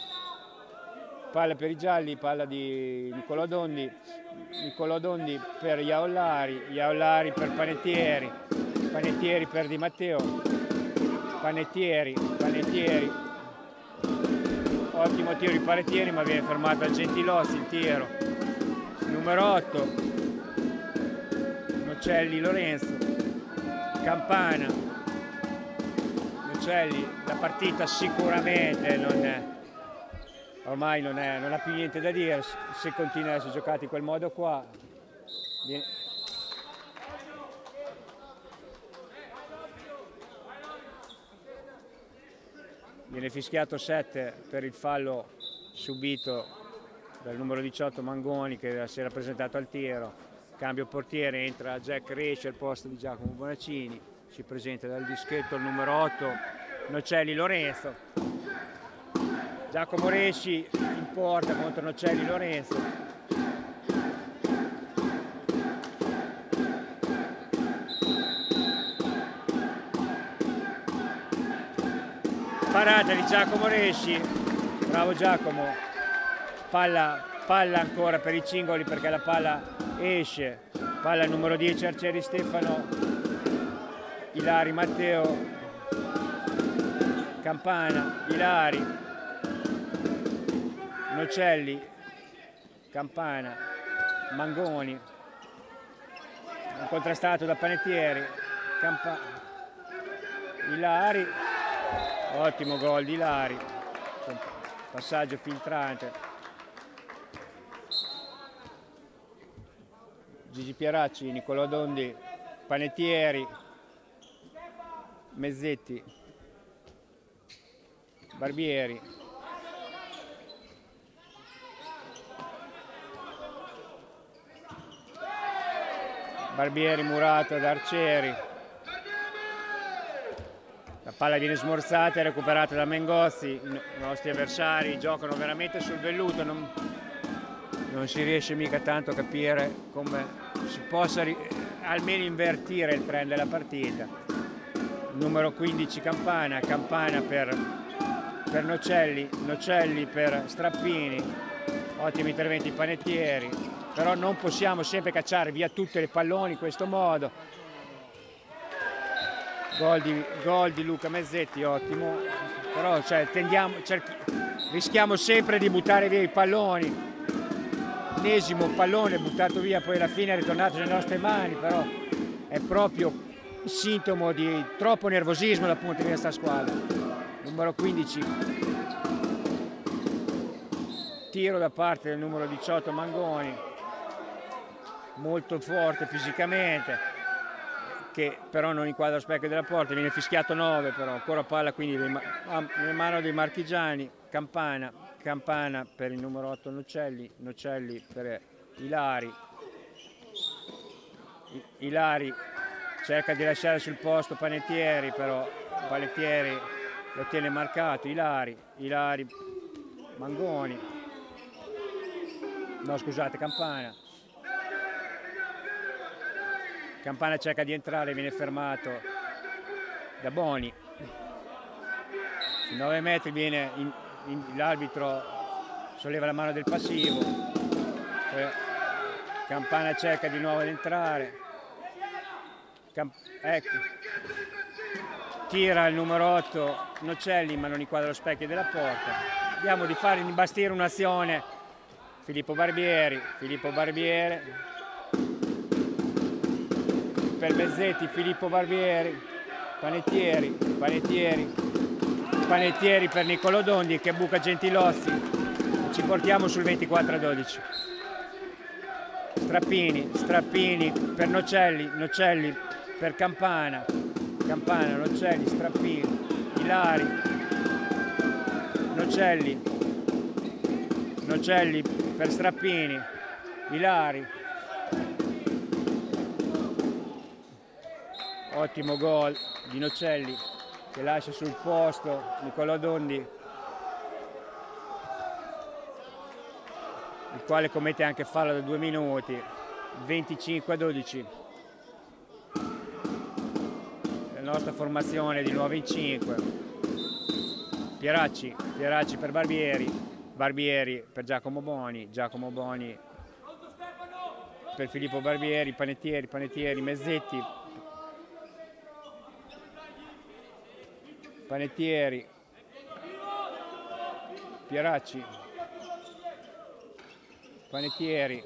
palla di Nicolò Dondi per Iaollari per Panettieri per Di Matteo, Panettieri, ottimo tiro di Panettieri ma viene fermato da Gentilozzi il tiro. Numero 8 Nocelli Lorenzo, Campana, Nocelli, la partita sicuramente ormai non ha più niente da dire se continua a essere giocato in quel modo qua. Viene fischiato 7 per il fallo subito dal numero 18 Mangoni che si era presentato al tiro. Cambio portiere, entra Jack Resci al posto di Giacomo Bonaccini, si presenta dal dischetto il numero 8 Nocelli Lorenzo. Giacomo Resci in porta contro Nocelli Lorenzo. Parata di Giacomo Resci, bravo Giacomo. Palla ancora per i Cingoli perché la palla esce. Palla numero 10 Arcieri Stefano, Ilari Matteo, Campana, Ilari, Nocelli, Campana, Mangoni, contrastato da Panettieri, Ilari, ottimo gol di Ilari, passaggio filtrante. Gigi Pieracci, Nicolò Dondi, Panettieri, Mezzetti, Barbieri, murato da Arcieri, la palla viene smorzata e recuperata da Mengozzi. I nostri avversari giocano veramente sul velluto, non si riesce mica tanto a capire come si possa almeno invertire il trend della partita. Numero 15 Campana per Nocelli per Strappini, ottimi interventi Panettieri, però non possiamo sempre cacciare via tutte le palloni in questo modo. Gol di Luca Mezzetti, ottimo, però rischiamo sempre di buttare via i palloni. Ennesimo pallone buttato via, poi alla fine è ritornato nelle nostre mani, però è proprio sintomo di troppo nervosismo dal punto di vista squadra. Numero 15, tiro da parte del numero 18 Mangoni, molto forte fisicamente, che però non inquadra lo specchio della porta, viene fischiato 9 però, ancora palla quindi nelle mani dei marchigiani. Campana per il numero 8 Nocelli per Ilari cerca di lasciare sul posto Panettieri, però Panettieri lo tiene marcato. Ilari, Mangoni, no scusate, Campana. Campana cerca di entrare, viene fermato da Boni. Su 9 metri viene l'arbitro solleva la mano del passivo. Campana cerca di nuovo di entrare. Ecco. Tira il numero 8 Nocelli, ma non inquadra lo specchio della porta. Vediamo di fare imbastire un'azione. Filippo Barbieri per Mezzetti, Filippo Barbieri, Panettieri per Niccolò Dondi che buca Gentilozzi. Ci portiamo sul 24-12. Strappini per Nocelli per Campana, Nocelli, Strappini, Ilari, Nocelli per Strappini, Ilari. Ottimo gol di Nocelli che lascia sul posto Niccolò Dondi, il quale commette anche fallo da 2 minuti. 25-12. La nostra formazione di nuovo in 5. Pieracci per Barbieri per Giacomo Boni per Filippo Barbieri, Panettieri, Mezzetti, Panettieri, Pieracci, Panettieri,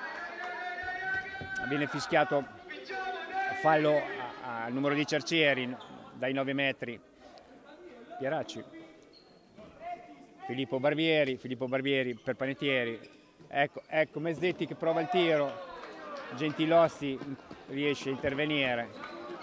viene fischiato fallo al numero di Cercieri dai 9 metri. Pieracci, Filippo Barbieri per Panettieri. Ecco Mezzetti che prova il tiro, Gentilozzi riesce a intervenire.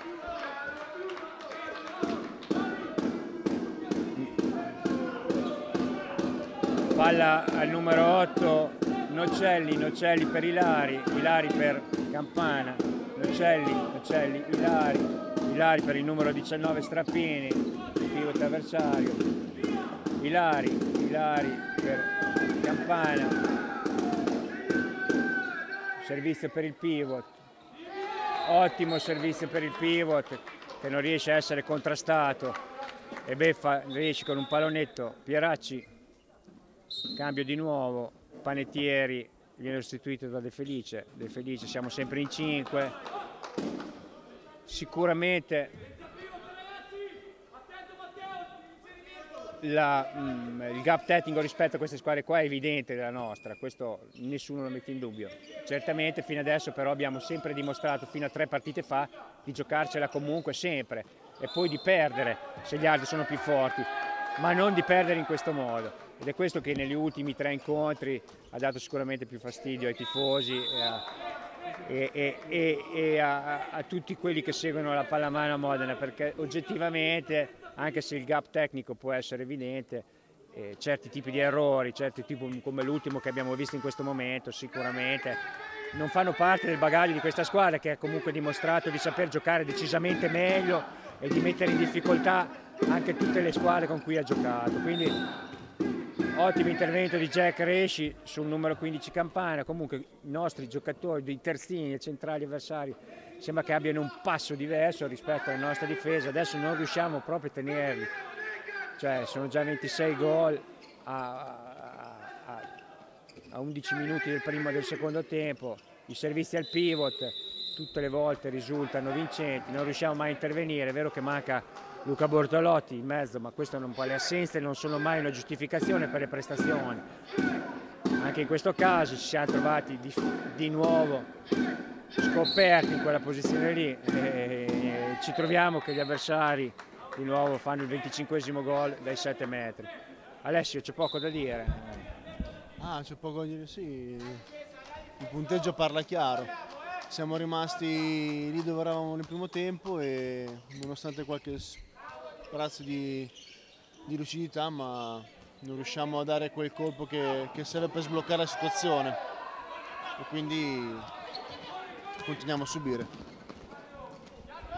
Palla al numero 8 Nocelli per Ilari per Campana, Nocelli, Ilari per il numero 19 Strappini, pivot avversario, Ilari per Campana, servizio per il pivot, ottimo servizio per il pivot che non riesce a essere contrastato e beffa, riesce con un pallonetto. Pieracci, cambio di nuovo, Panettieri viene sostituito da De Felice, siamo sempre in 5. Sicuramente il gap tecnico rispetto a queste squadre qua è evidente della nostra, questo nessuno lo mette in dubbio. Certamente fino adesso però abbiamo sempre dimostrato, fino a 3 partite fa, di giocarcela comunque sempre e poi di perdere se gli altri sono più forti, ma non di perdere in questo modo. Ed è questo che negli ultimi 3 incontri ha dato sicuramente più fastidio ai tifosi e a tutti quelli che seguono la pallamano a Modena, perché oggettivamente, anche se il gap tecnico può essere evidente, certi tipi di errori, certi tipi come l'ultimo che abbiamo visto in questo momento, sicuramente non fanno parte del bagaglio di questa squadra, che ha comunque dimostrato di saper giocare decisamente meglio e di mettere in difficoltà anche tutte le squadre con cui ha giocato. Quindi ottimo intervento di Jack Resci sul numero 15 Campana. Comunque i nostri giocatori, dei terzini e centrali avversari, sembra che abbiano un passo diverso rispetto alla nostra difesa. Adesso non riusciamo proprio a tenerli, cioè sono già 26 gol a 11 minuti del primo e del secondo tempo. I servizi al pivot tutte le volte risultano vincenti, non riusciamo mai a intervenire. È vero che manca Luca Bortolotti in mezzo, ma questo non può, le assenze non sono mai una giustificazione per le prestazioni. Anche in questo caso ci siamo trovati di nuovo scoperti in quella posizione lì e ci troviamo che gli avversari di nuovo fanno il 25esimo gol dai 7 metri. Alessio, c'è poco da dire. C'è poco da dire, sì. Il punteggio parla chiaro. Siamo rimasti lì dove eravamo nel primo tempo e nonostante qualche sprazzo di lucidità, ma non riusciamo a dare quel colpo che serve per sbloccare la situazione e quindi continuiamo a subire.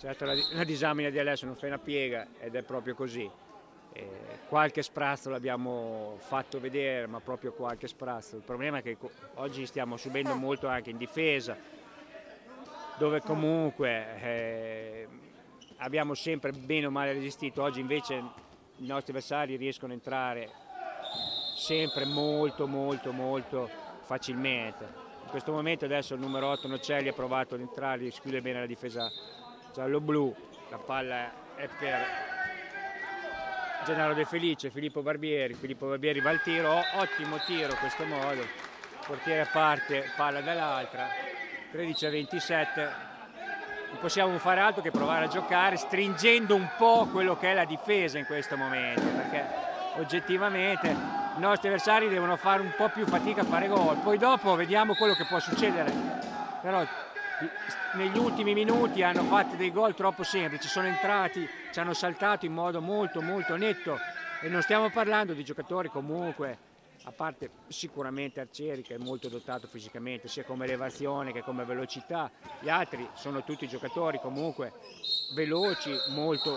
Certo, la disamina di adesso non fa una piega ed è proprio così. Qualche sprazzo l'abbiamo fatto vedere, ma proprio qualche sprazzo. Il problema è che oggi stiamo subendo molto anche in difesa, dove comunque abbiamo sempre bene o male resistito. Oggi invece i nostri avversari riescono a entrare sempre molto facilmente. In questo momento adesso il numero 8 Nocelli ha provato ad entrare, schiude bene la difesa giallo-blu, la palla è per Gennaro De Felice, Filippo Barbieri va al tiro, ottimo tiro in questo modo, il portiere a parte, palla dall'altra, 13-27, non possiamo fare altro che provare a giocare stringendo un po' quello che è la difesa in questo momento, perché oggettivamente i nostri avversari devono fare un po' più fatica a fare gol, poi dopo vediamo quello che può succedere, però negli ultimi minuti hanno fatto dei gol troppo semplici, sono entrati, ci hanno saltato in modo molto netto e non stiamo parlando di giocatori comunque, a parte sicuramente Arcieri che è molto dotato fisicamente sia come elevazione che come velocità, gli altri sono tutti giocatori comunque veloci, molto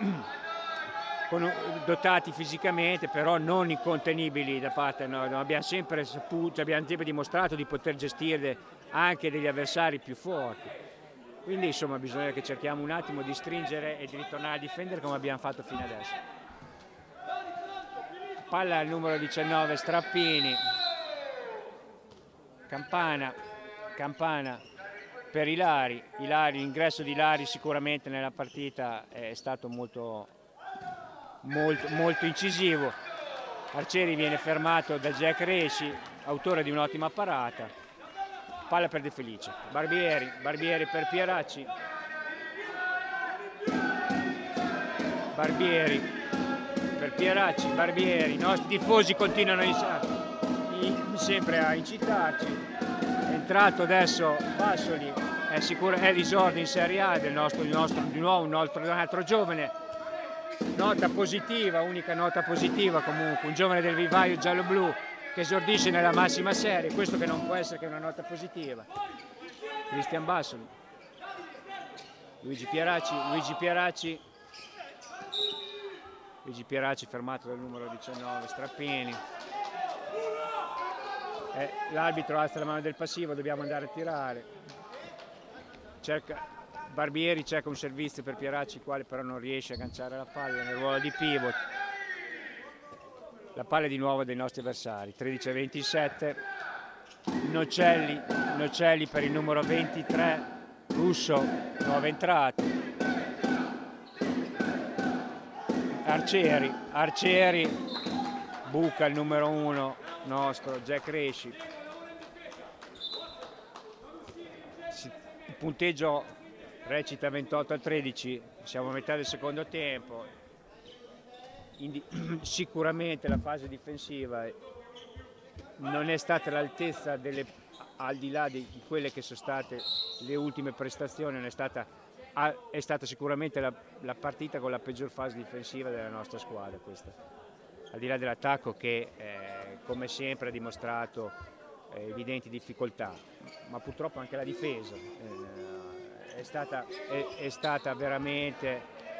dotati fisicamente, però non incontenibili da parte nostra. Abbiamo sempre saputo, abbiamo sempre dimostrato di poter gestire anche degli avversari più forti. Quindi insomma bisogna che cerchiamo un attimo di stringere e di ritornare a difendere come abbiamo fatto fino adesso. Palla al numero 19 Strappini, Campana per Ilari, l'ingresso di Ilari sicuramente nella partita è stato molto incisivo. Arcieri viene fermato da Jack Resci, autore di un'ottima parata, palla per De Felice, Barbieri per Pieracci, Barbieri, i nostri tifosi continuano sempre a incitarci, è entrato adesso Bassoli, è l'esordio in Serie A di nuovo un altro giovane. Nota positiva, unica nota positiva comunque, un giovane del vivaio giallo-blu che esordisce nella massima serie, questo che non può essere che una nota positiva. Cristian Bassoli, Luigi Pieracci fermato dal numero 19 Strappini. L'arbitro alza la mano del passivo, dobbiamo andare a tirare. Barbieri cerca un servizio per Pieracci, il quale però non riesce a agganciare la palla nel ruolo di pivot. La palla è di nuovo dei nostri avversari, 13-27. Nocelli per il numero 23, Russo, nuova entrata. Arcieri, buca il numero 1 nostro, Jack Resci. Il punteggio recita 28-13, siamo a metà del secondo tempo, sicuramente la fase difensiva non è stata all'altezza al di là di quelle che sono state le ultime prestazioni, è stata sicuramente la partita con la peggior fase difensiva della nostra squadra questa, al di là dell'attacco che come sempre ha dimostrato evidenti difficoltà, ma purtroppo anche la difesa è stata veramente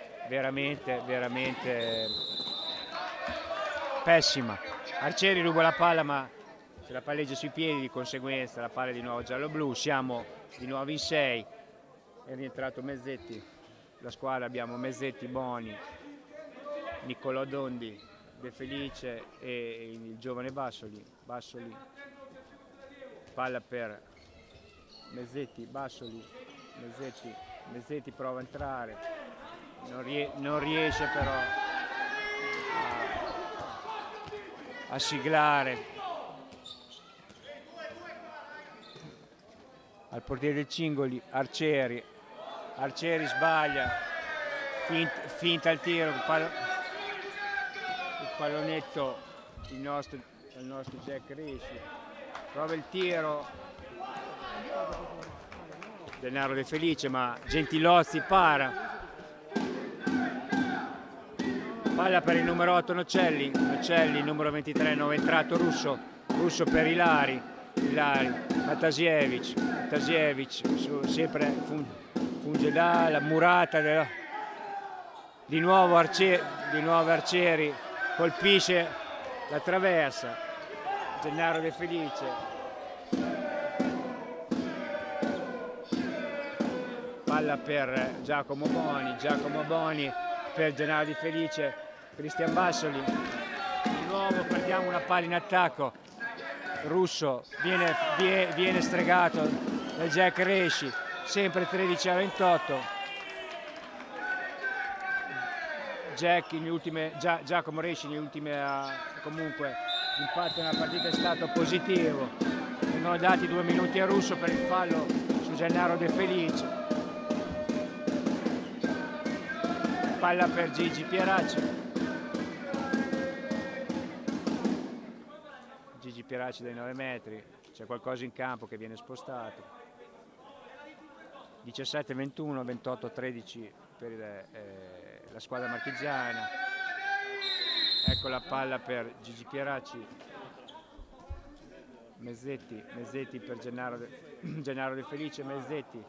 pessima. Arcieri ruba la palla ma se la palleggia sui piedi, di conseguenza la palla è di nuovo giallo-blu, siamo di nuovo in 6, è rientrato Mezzetti, la squadra abbiamo Mezzetti, Boni, Niccolò Dondi, De Felice e il giovane Bassoli, palla per Mezzetti, Mezzetti prova a entrare, non riesce però a siglare. Al portiere del Cingoli, Arcieri sbaglia, finta il tiro, il pallonetto, il nostro Jack Resci, prova il tiro, Gennaro De Felice, ma Gentilozzi para. Palla per il numero 8 Nocelli, numero 23, nuovo entrato Russo per Ilari, Matasiewicz, sempre funge là, la murata di nuovo Arcieri colpisce la traversa, Gennaro De Felice, palla per Giacomo Boni per Gennaro De Felice, Cristian Bassoli, di nuovo perdiamo una palla in attacco, Russo viene stregato da Jack Resci, sempre 13-28. Giacomo Resci comunque l'impatto nella partita è stato positivo, vengono dati 2 minuti a Russo per il fallo su Gennaro De Felice, palla per Gigi Pieracci, dai 9 metri, c'è qualcosa in campo che viene spostato, 17-21, 28-13 per la squadra marchigiana. Ecco la palla per Gigi Pieracci, Mezzetti per Gennaro De Felice, Mezzetti,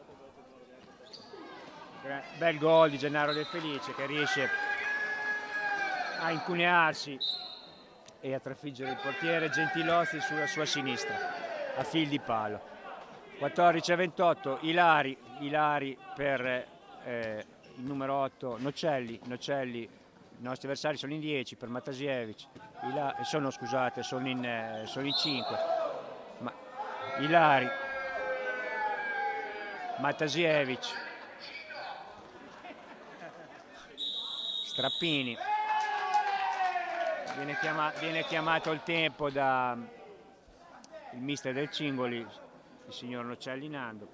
bel gol di Gennaro De Felice che riesce a incunearsi e a trafiggere il portiere Gentilozzi sulla sua sinistra a fil di palo. 14-28, Ilari per il numero 8 Nocelli, i nostri avversari sono in 10 per Matasiewicz, sono in 5, ma Ilari, Matasiewicz, Strappini, viene chiamato il tempo da il mister del Cingoli, il signor Nocelli Nando.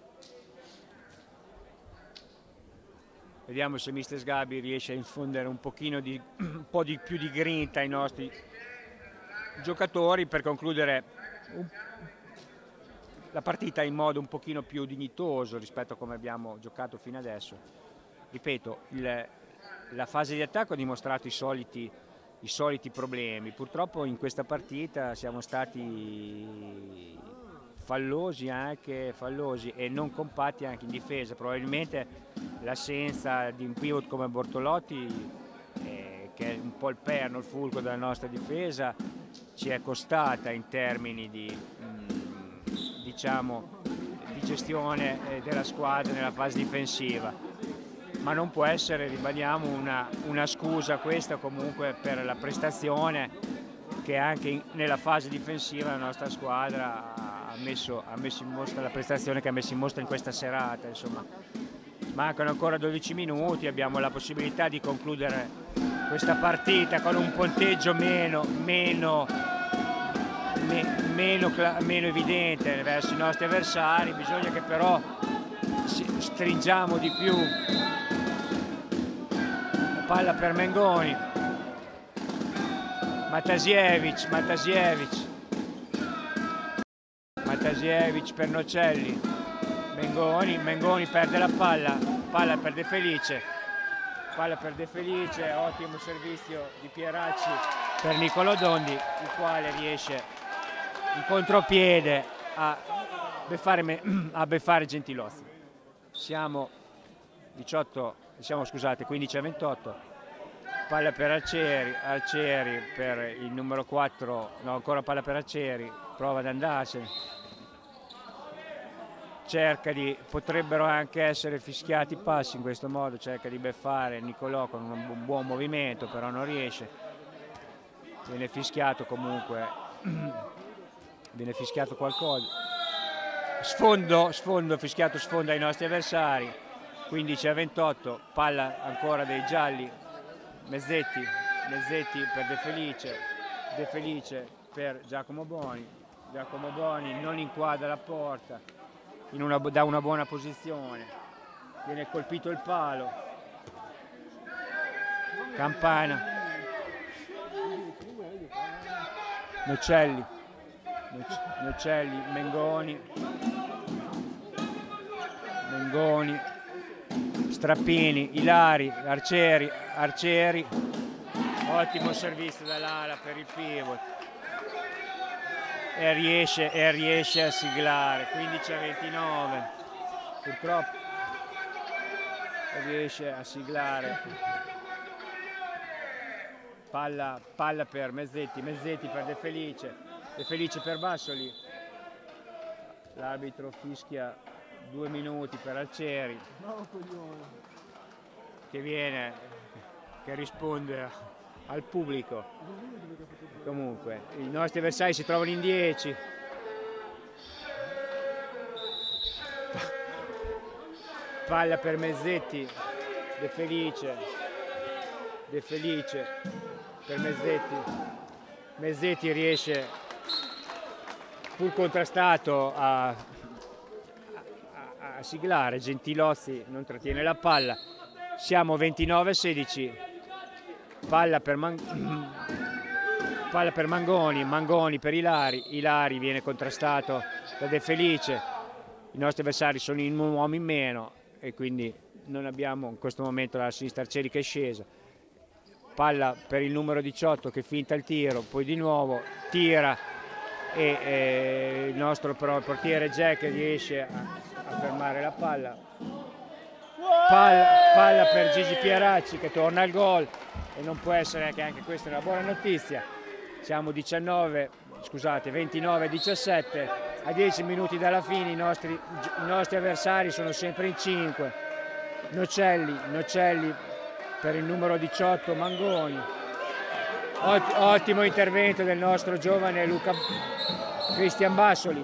Vediamo se mister Sgabi riesce a infondere un po' più di grinta ai nostri giocatori per concludere la partita in modo un pochino più dignitoso rispetto a come abbiamo giocato fino adesso. Ripeto, la fase di attacco ha dimostrato i soliti problemi. Purtroppo in questa partita siamo stati fallosi e non compatti anche in difesa. Probabilmente l'assenza di un pivot come Bortolotti, che è un po' il perno, il fulcro della nostra difesa, ci è costata in termini di gestione della squadra nella fase difensiva. Ma non può essere, ribadiamo, una scusa questa comunque per la prestazione che anche nella fase difensiva la nostra squadra ha messo in mostra, la prestazione che ha messo in mostra in questa serata. Insomma, mancano ancora 12 minuti, abbiamo la possibilità di concludere questa partita con un punteggio meno evidente verso i nostri avversari. Bisogna che però stringiamo di più. Palla per Mengoni, Matasiewicz per Nocelli, Mengoni perde la palla per De Felice, ottimo servizio di Pieracci per Nicolò Dondi, il quale riesce in contropiede a beffare Gentilozzi. Siamo 15-28, palla per Arcieri per il numero 4, no, ancora palla per Arcieri, prova ad andarsene, potrebbero anche essere fischiati passi in questo modo, cerca di beffare Nicolò con un buon movimento, però non riesce, viene fischiato comunque, viene fischiato qualcosa, sfondo ai nostri avversari. 15-28, palla ancora dei gialli, Mezzetti per De Felice per Giacomo Boni non inquadra la porta da una buona posizione, viene colpito il palo, Campana, Nocelli, Mengoni, Strappini, Ilari, Arcieri, ottimo servizio dall'ala per il pivot e riesce a siglare. 15-29, purtroppo riesce a siglare. Palla per Mezzetti, Mezzetti per De Felice, De Felice per Bassoli. L'arbitro fischia 2 minuti per Alcieri, che risponde al pubblico. Comunque i nostri avversari si trovano in 10. Palla per Mezzetti, De Felice per Mezzetti. Mezzetti riesce, pur contrastato, a siglare. Gentilozzi non trattiene la palla. Siamo 29-16. Palla per Mangoni, Mangoni per Ilari viene contrastato da De Felice. I nostri avversari sono in un uomo in meno e quindi non abbiamo in questo momento la sinistra Arcieri che è scesa. Palla per il numero 18 che finta il tiro, poi di nuovo tira e il nostro portiere Jack riesce a fermare la palla. Palla per Gigi Pieracci che torna al gol e non può essere che anche questa è una buona notizia. Siamo 29-17, a 10 minuti dalla fine i nostri avversari sono sempre in 5. Nocelli per il numero 18 Mangoni. Ottimo intervento del nostro giovane Cristian Bassoli.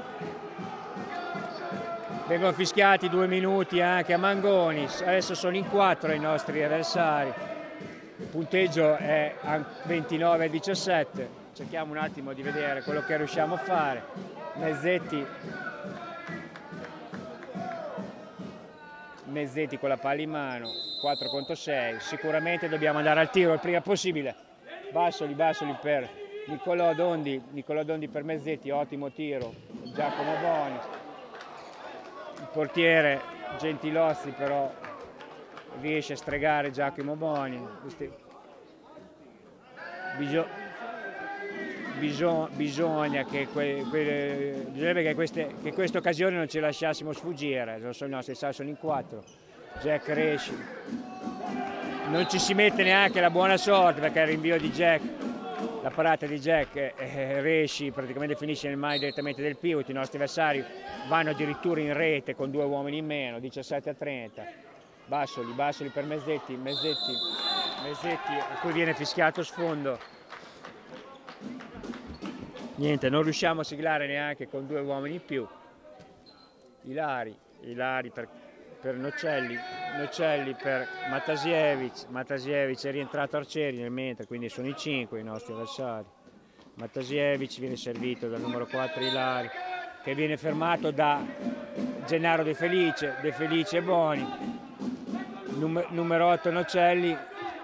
Vengono fischiati 2 minuti anche a Mangoni, adesso sono in 4 i nostri avversari. Il punteggio è 29-17. Cerchiamo un attimo di vedere quello che riusciamo a fare. Mezzetti con la palla in mano, 4 contro 6. Sicuramente dobbiamo andare al tiro il prima possibile. Bassoli per Nicolò Dondi per Mezzetti, ottimo tiro. Giacomo Boni. Il portiere Gentilozzi però riesce a stregare Giacomo Boni. Bisogna che queste occasioni non ci lasciassimo sfuggire. I nostri sono in 4. Jack Resci non ci si mette neanche la buona sorte perché il rinvio di Jack, la parata di Jack Resci praticamente finisce nel mano direttamente del pivot. I nostri avversari vanno addirittura in rete con 2 uomini in meno, 17-30. Bassoli per Mezzetti a cui viene fischiato sfondo. Niente, non riusciamo a siglare neanche con 2 uomini in più. Ilari per Nocelli per Matasiewicz è rientrato Arcieri nel mentre, quindi sono i 5 i nostri avversari. Matasiewicz viene servito dal numero 4 Ilari, che viene fermato da Gennaro De Felice e Boni. Numero 8 Nocelli,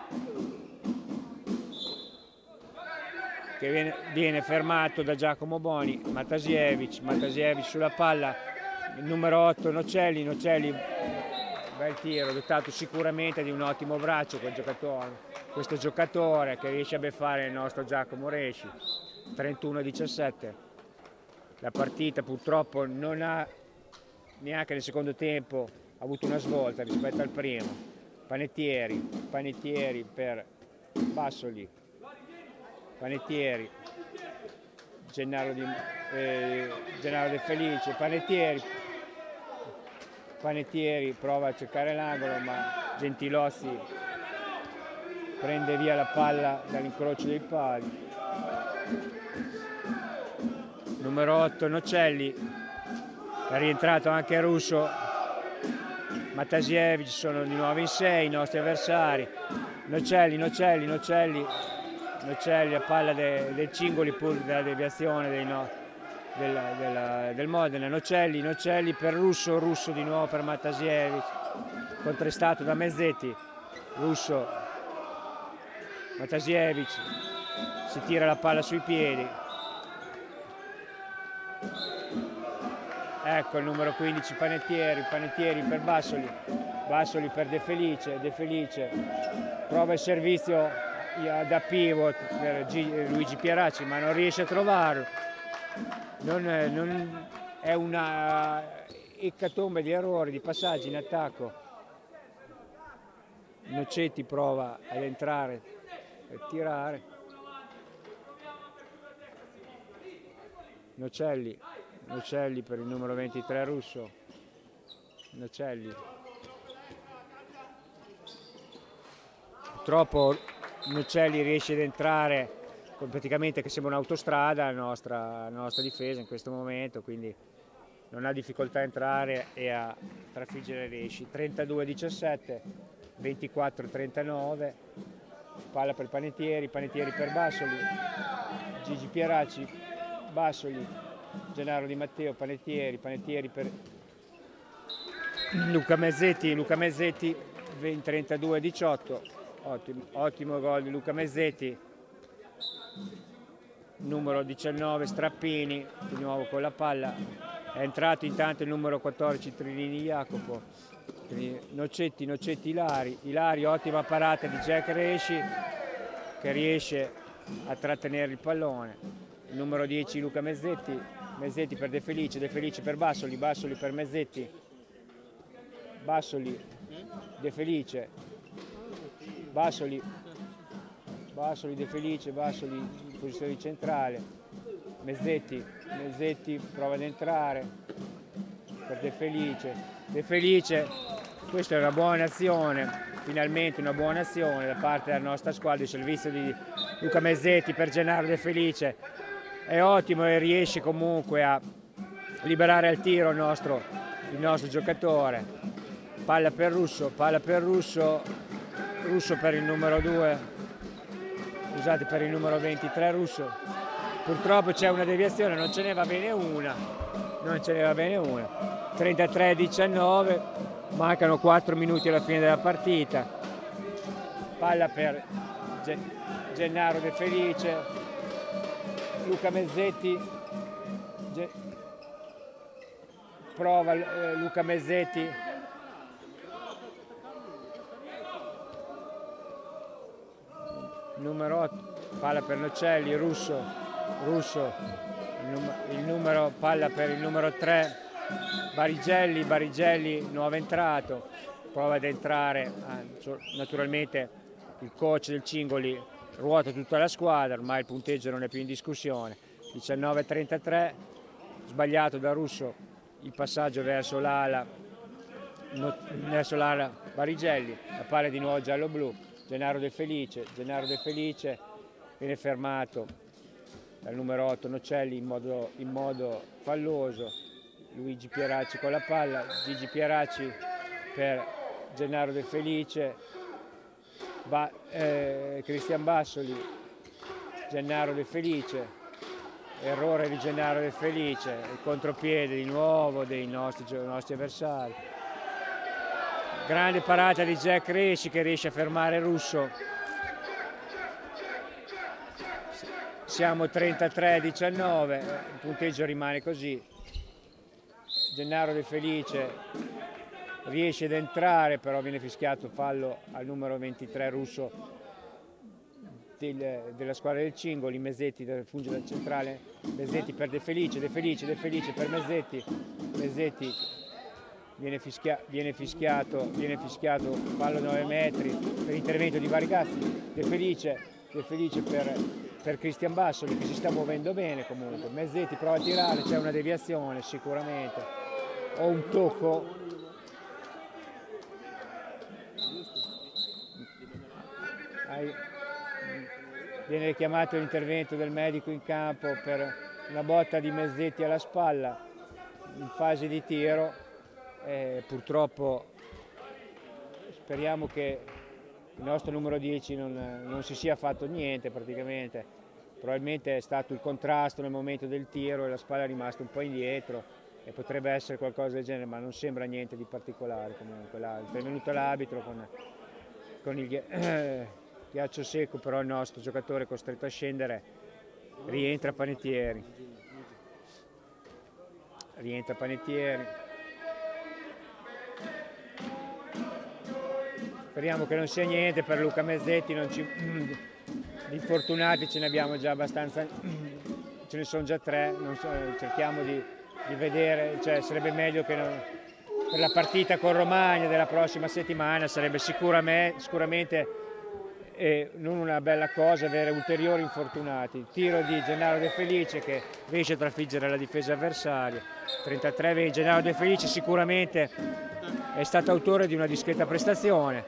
che viene fermato da Giacomo Boni. Matasiewicz sulla palla, il numero 8 Nocelli, bel tiro, dotato sicuramente di un ottimo braccio questo giocatore che riesce a beffare il nostro Giacomo Resci. 31-17. La partita purtroppo non ha neanche nel secondo tempo avuto una svolta rispetto al primo. Panettieri per Bassoli, Gennaro De Felice, Panettieri prova a cercare l'angolo ma Gentilozzi prende via la palla dall'incrocio dei pali. Numero 8 Nocelli, è rientrato anche Russo. Matasiewicz sono di nuovo in 6 i nostri avversari. Nocelli, la palla del Cingoli pur della deviazione del Modena. Nocelli per Russo di nuovo per Matasiewicz, contrastato da Mezzetti. Matasiewicz si tira la palla sui piedi. Ecco il numero 15 Panettieri per Bassoli per De Felice prova il servizio da pivot per Luigi Pieracci ma non riesce a trovarlo. È una ecatombe di errori, di passaggi in attacco. Nocetti prova ad entrare per tirare. Nocelli per il numero 23 Russo. Nocelli. Purtroppo Nocelli riesce ad entrare praticamente che sembra un'autostrada la nostra difesa in questo momento, quindi non ha difficoltà a entrare e a trafiggere Resci. 32-17, 24-39, palla per Panettieri per Bassoli, Gigi Pieracci, Bassoli, Gennaro Di Matteo, Panettieri per Luca Mezzetti, 32-18, ottimo gol di Luca Mezzetti. Numero 19 Strappini, di nuovo con la palla, è entrato intanto il numero 14 Trilini Jacopo. Nocetti Ilari, ottima parata di Jack Resci che riesce a trattenere il pallone. Il numero 10 Luca Mezzetti per De Felice per Bassoli per Mezzetti, Bassoli, De Felice, Bassoli, De Felice, Bassoli in posizione centrale, Mezzetti prova ad entrare per De Felice, questa è una buona azione, finalmente una buona azione da parte della nostra squadra, il servizio di Luca Mezzetti per Gennaro De Felice è ottimo e riesce comunque a liberare al tiro il nostro giocatore. Palla per Russo per il numero 2, scusate, per il numero 23 Russo. Purtroppo c'è una deviazione, non ce ne va bene una. 33-19, mancano 4 minuti alla fine della partita. Palla per Gennaro De Felice, Luca Mezzetti, prova Luca Mezzetti, numero 8, palla per Nocelli, Russo, palla per il numero 3 Barigelli, nuovo entrato, prova ad entrare, naturalmente il coach del Cingoli ruota tutta la squadra, ormai il punteggio non è più in discussione. 19-33, sbagliato da Russo il passaggio verso l'ala Barigelli, la palla di nuovo giallo-blu. Gennaro De Felice viene fermato dal numero 8 Nocelli in modo falloso. Luigi Pieracci con la palla, Gigi Pieracci per Gennaro De Felice, Cristian Bassoli, Gennaro De Felice, errore di Gennaro De Felice, il contropiede di nuovo dei nostri avversari. Grande parata di Jack Resci che riesce a fermare Russo. Siamo 33-19, il punteggio rimane così. Gennaro De Felice riesce ad entrare, però viene fischiato fallo al numero 23 Russo della squadra del Cingoli. Mezzetti funge da centrale, Mezzetti per De Felice per Mezzetti viene fischiato fallo 9 metri per intervento di Vargassi. De Felice per Cristian Bassoli che si sta muovendo bene comunque. Mezzetti prova a tirare, c'è una deviazione sicuramente o un tocco. Viene chiamato l'intervento del medico in campo per una botta di Mezzetti alla spalla in fase di tiro. Purtroppo speriamo che il nostro numero 10 non si sia fatto niente praticamente, probabilmente è stato il contrasto nel momento del tiro e la spalla è rimasta un po' indietro e potrebbe essere qualcosa del genere, ma non sembra niente di particolare comunque. È venuto l'arbitro con il ghiaccio secco, però il nostro giocatore è costretto a scendere, rientra Panettieri. Speriamo che non sia niente per Luca Mezzetti, di infortunati ce ne abbiamo già abbastanza, ce ne sono già 3, cerchiamo di vedere, cioè sarebbe meglio che per la partita con Romagna della prossima settimana sarebbe sicuramente non una bella cosa avere ulteriori infortunati. Il tiro di Gennaro De Felice che riesce a trafiggere la difesa avversaria. 33 Gennaro De Felice sicuramente è stato autore di una discreta prestazione.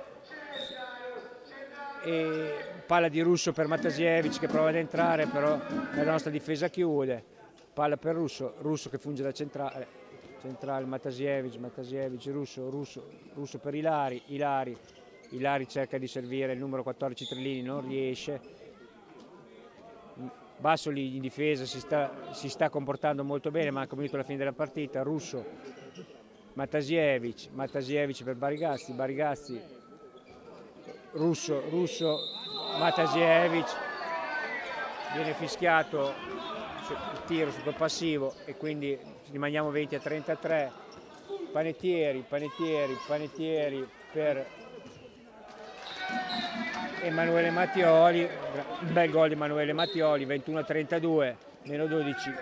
E palla di Russo per Matasiewicz che prova ad entrare, però la nostra difesa chiude. Palla per Russo che funge da centrale, Matasiewicz, Russo per Ilari cerca di servire il numero 14 Trillini, non riesce. Bassoli in difesa si sta comportando molto bene, manca un minuto alla fine della partita. Russo, Matasiewicz per Barigazzi, Russo, Matasiewicz, viene fischiato il tiro sotto passivo e quindi rimaniamo 20-33. Panettieri per Emanuele Mattioli, un bel gol di Emanuele Mattioli, 21-32, meno 12,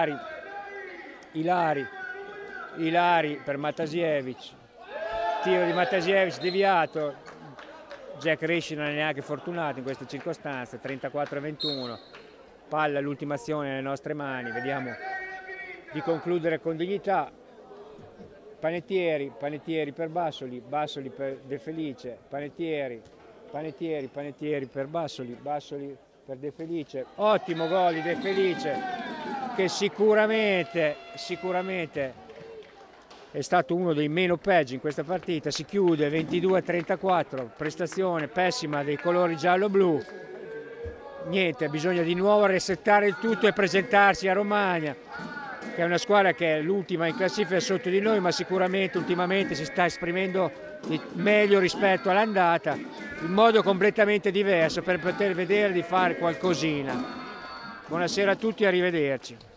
Ilari per Matasiewicz, tiro di Matasiewicz deviato, Jack Resci non è neanche fortunato in queste circostanze, 34-21, palla all'ultima azione nelle nostre mani, vediamo di concludere con dignità. Panettieri per Bassoli per De Felice, Panettieri per Bassoli per De Felice, ottimo gol di De Felice che sicuramente è stato uno dei meno peggi in questa partita. Si chiude 22-34, prestazione pessima dei colori giallo-blu. Niente, bisogna di nuovo resettare il tutto e presentarsi a Romagna, che è una squadra che è l'ultima in classifica sotto di noi, ma sicuramente ultimamente si sta esprimendo meglio rispetto all'andata, in modo completamente diverso per poter vedere di fare qualcosina. Buonasera a tutti e arrivederci.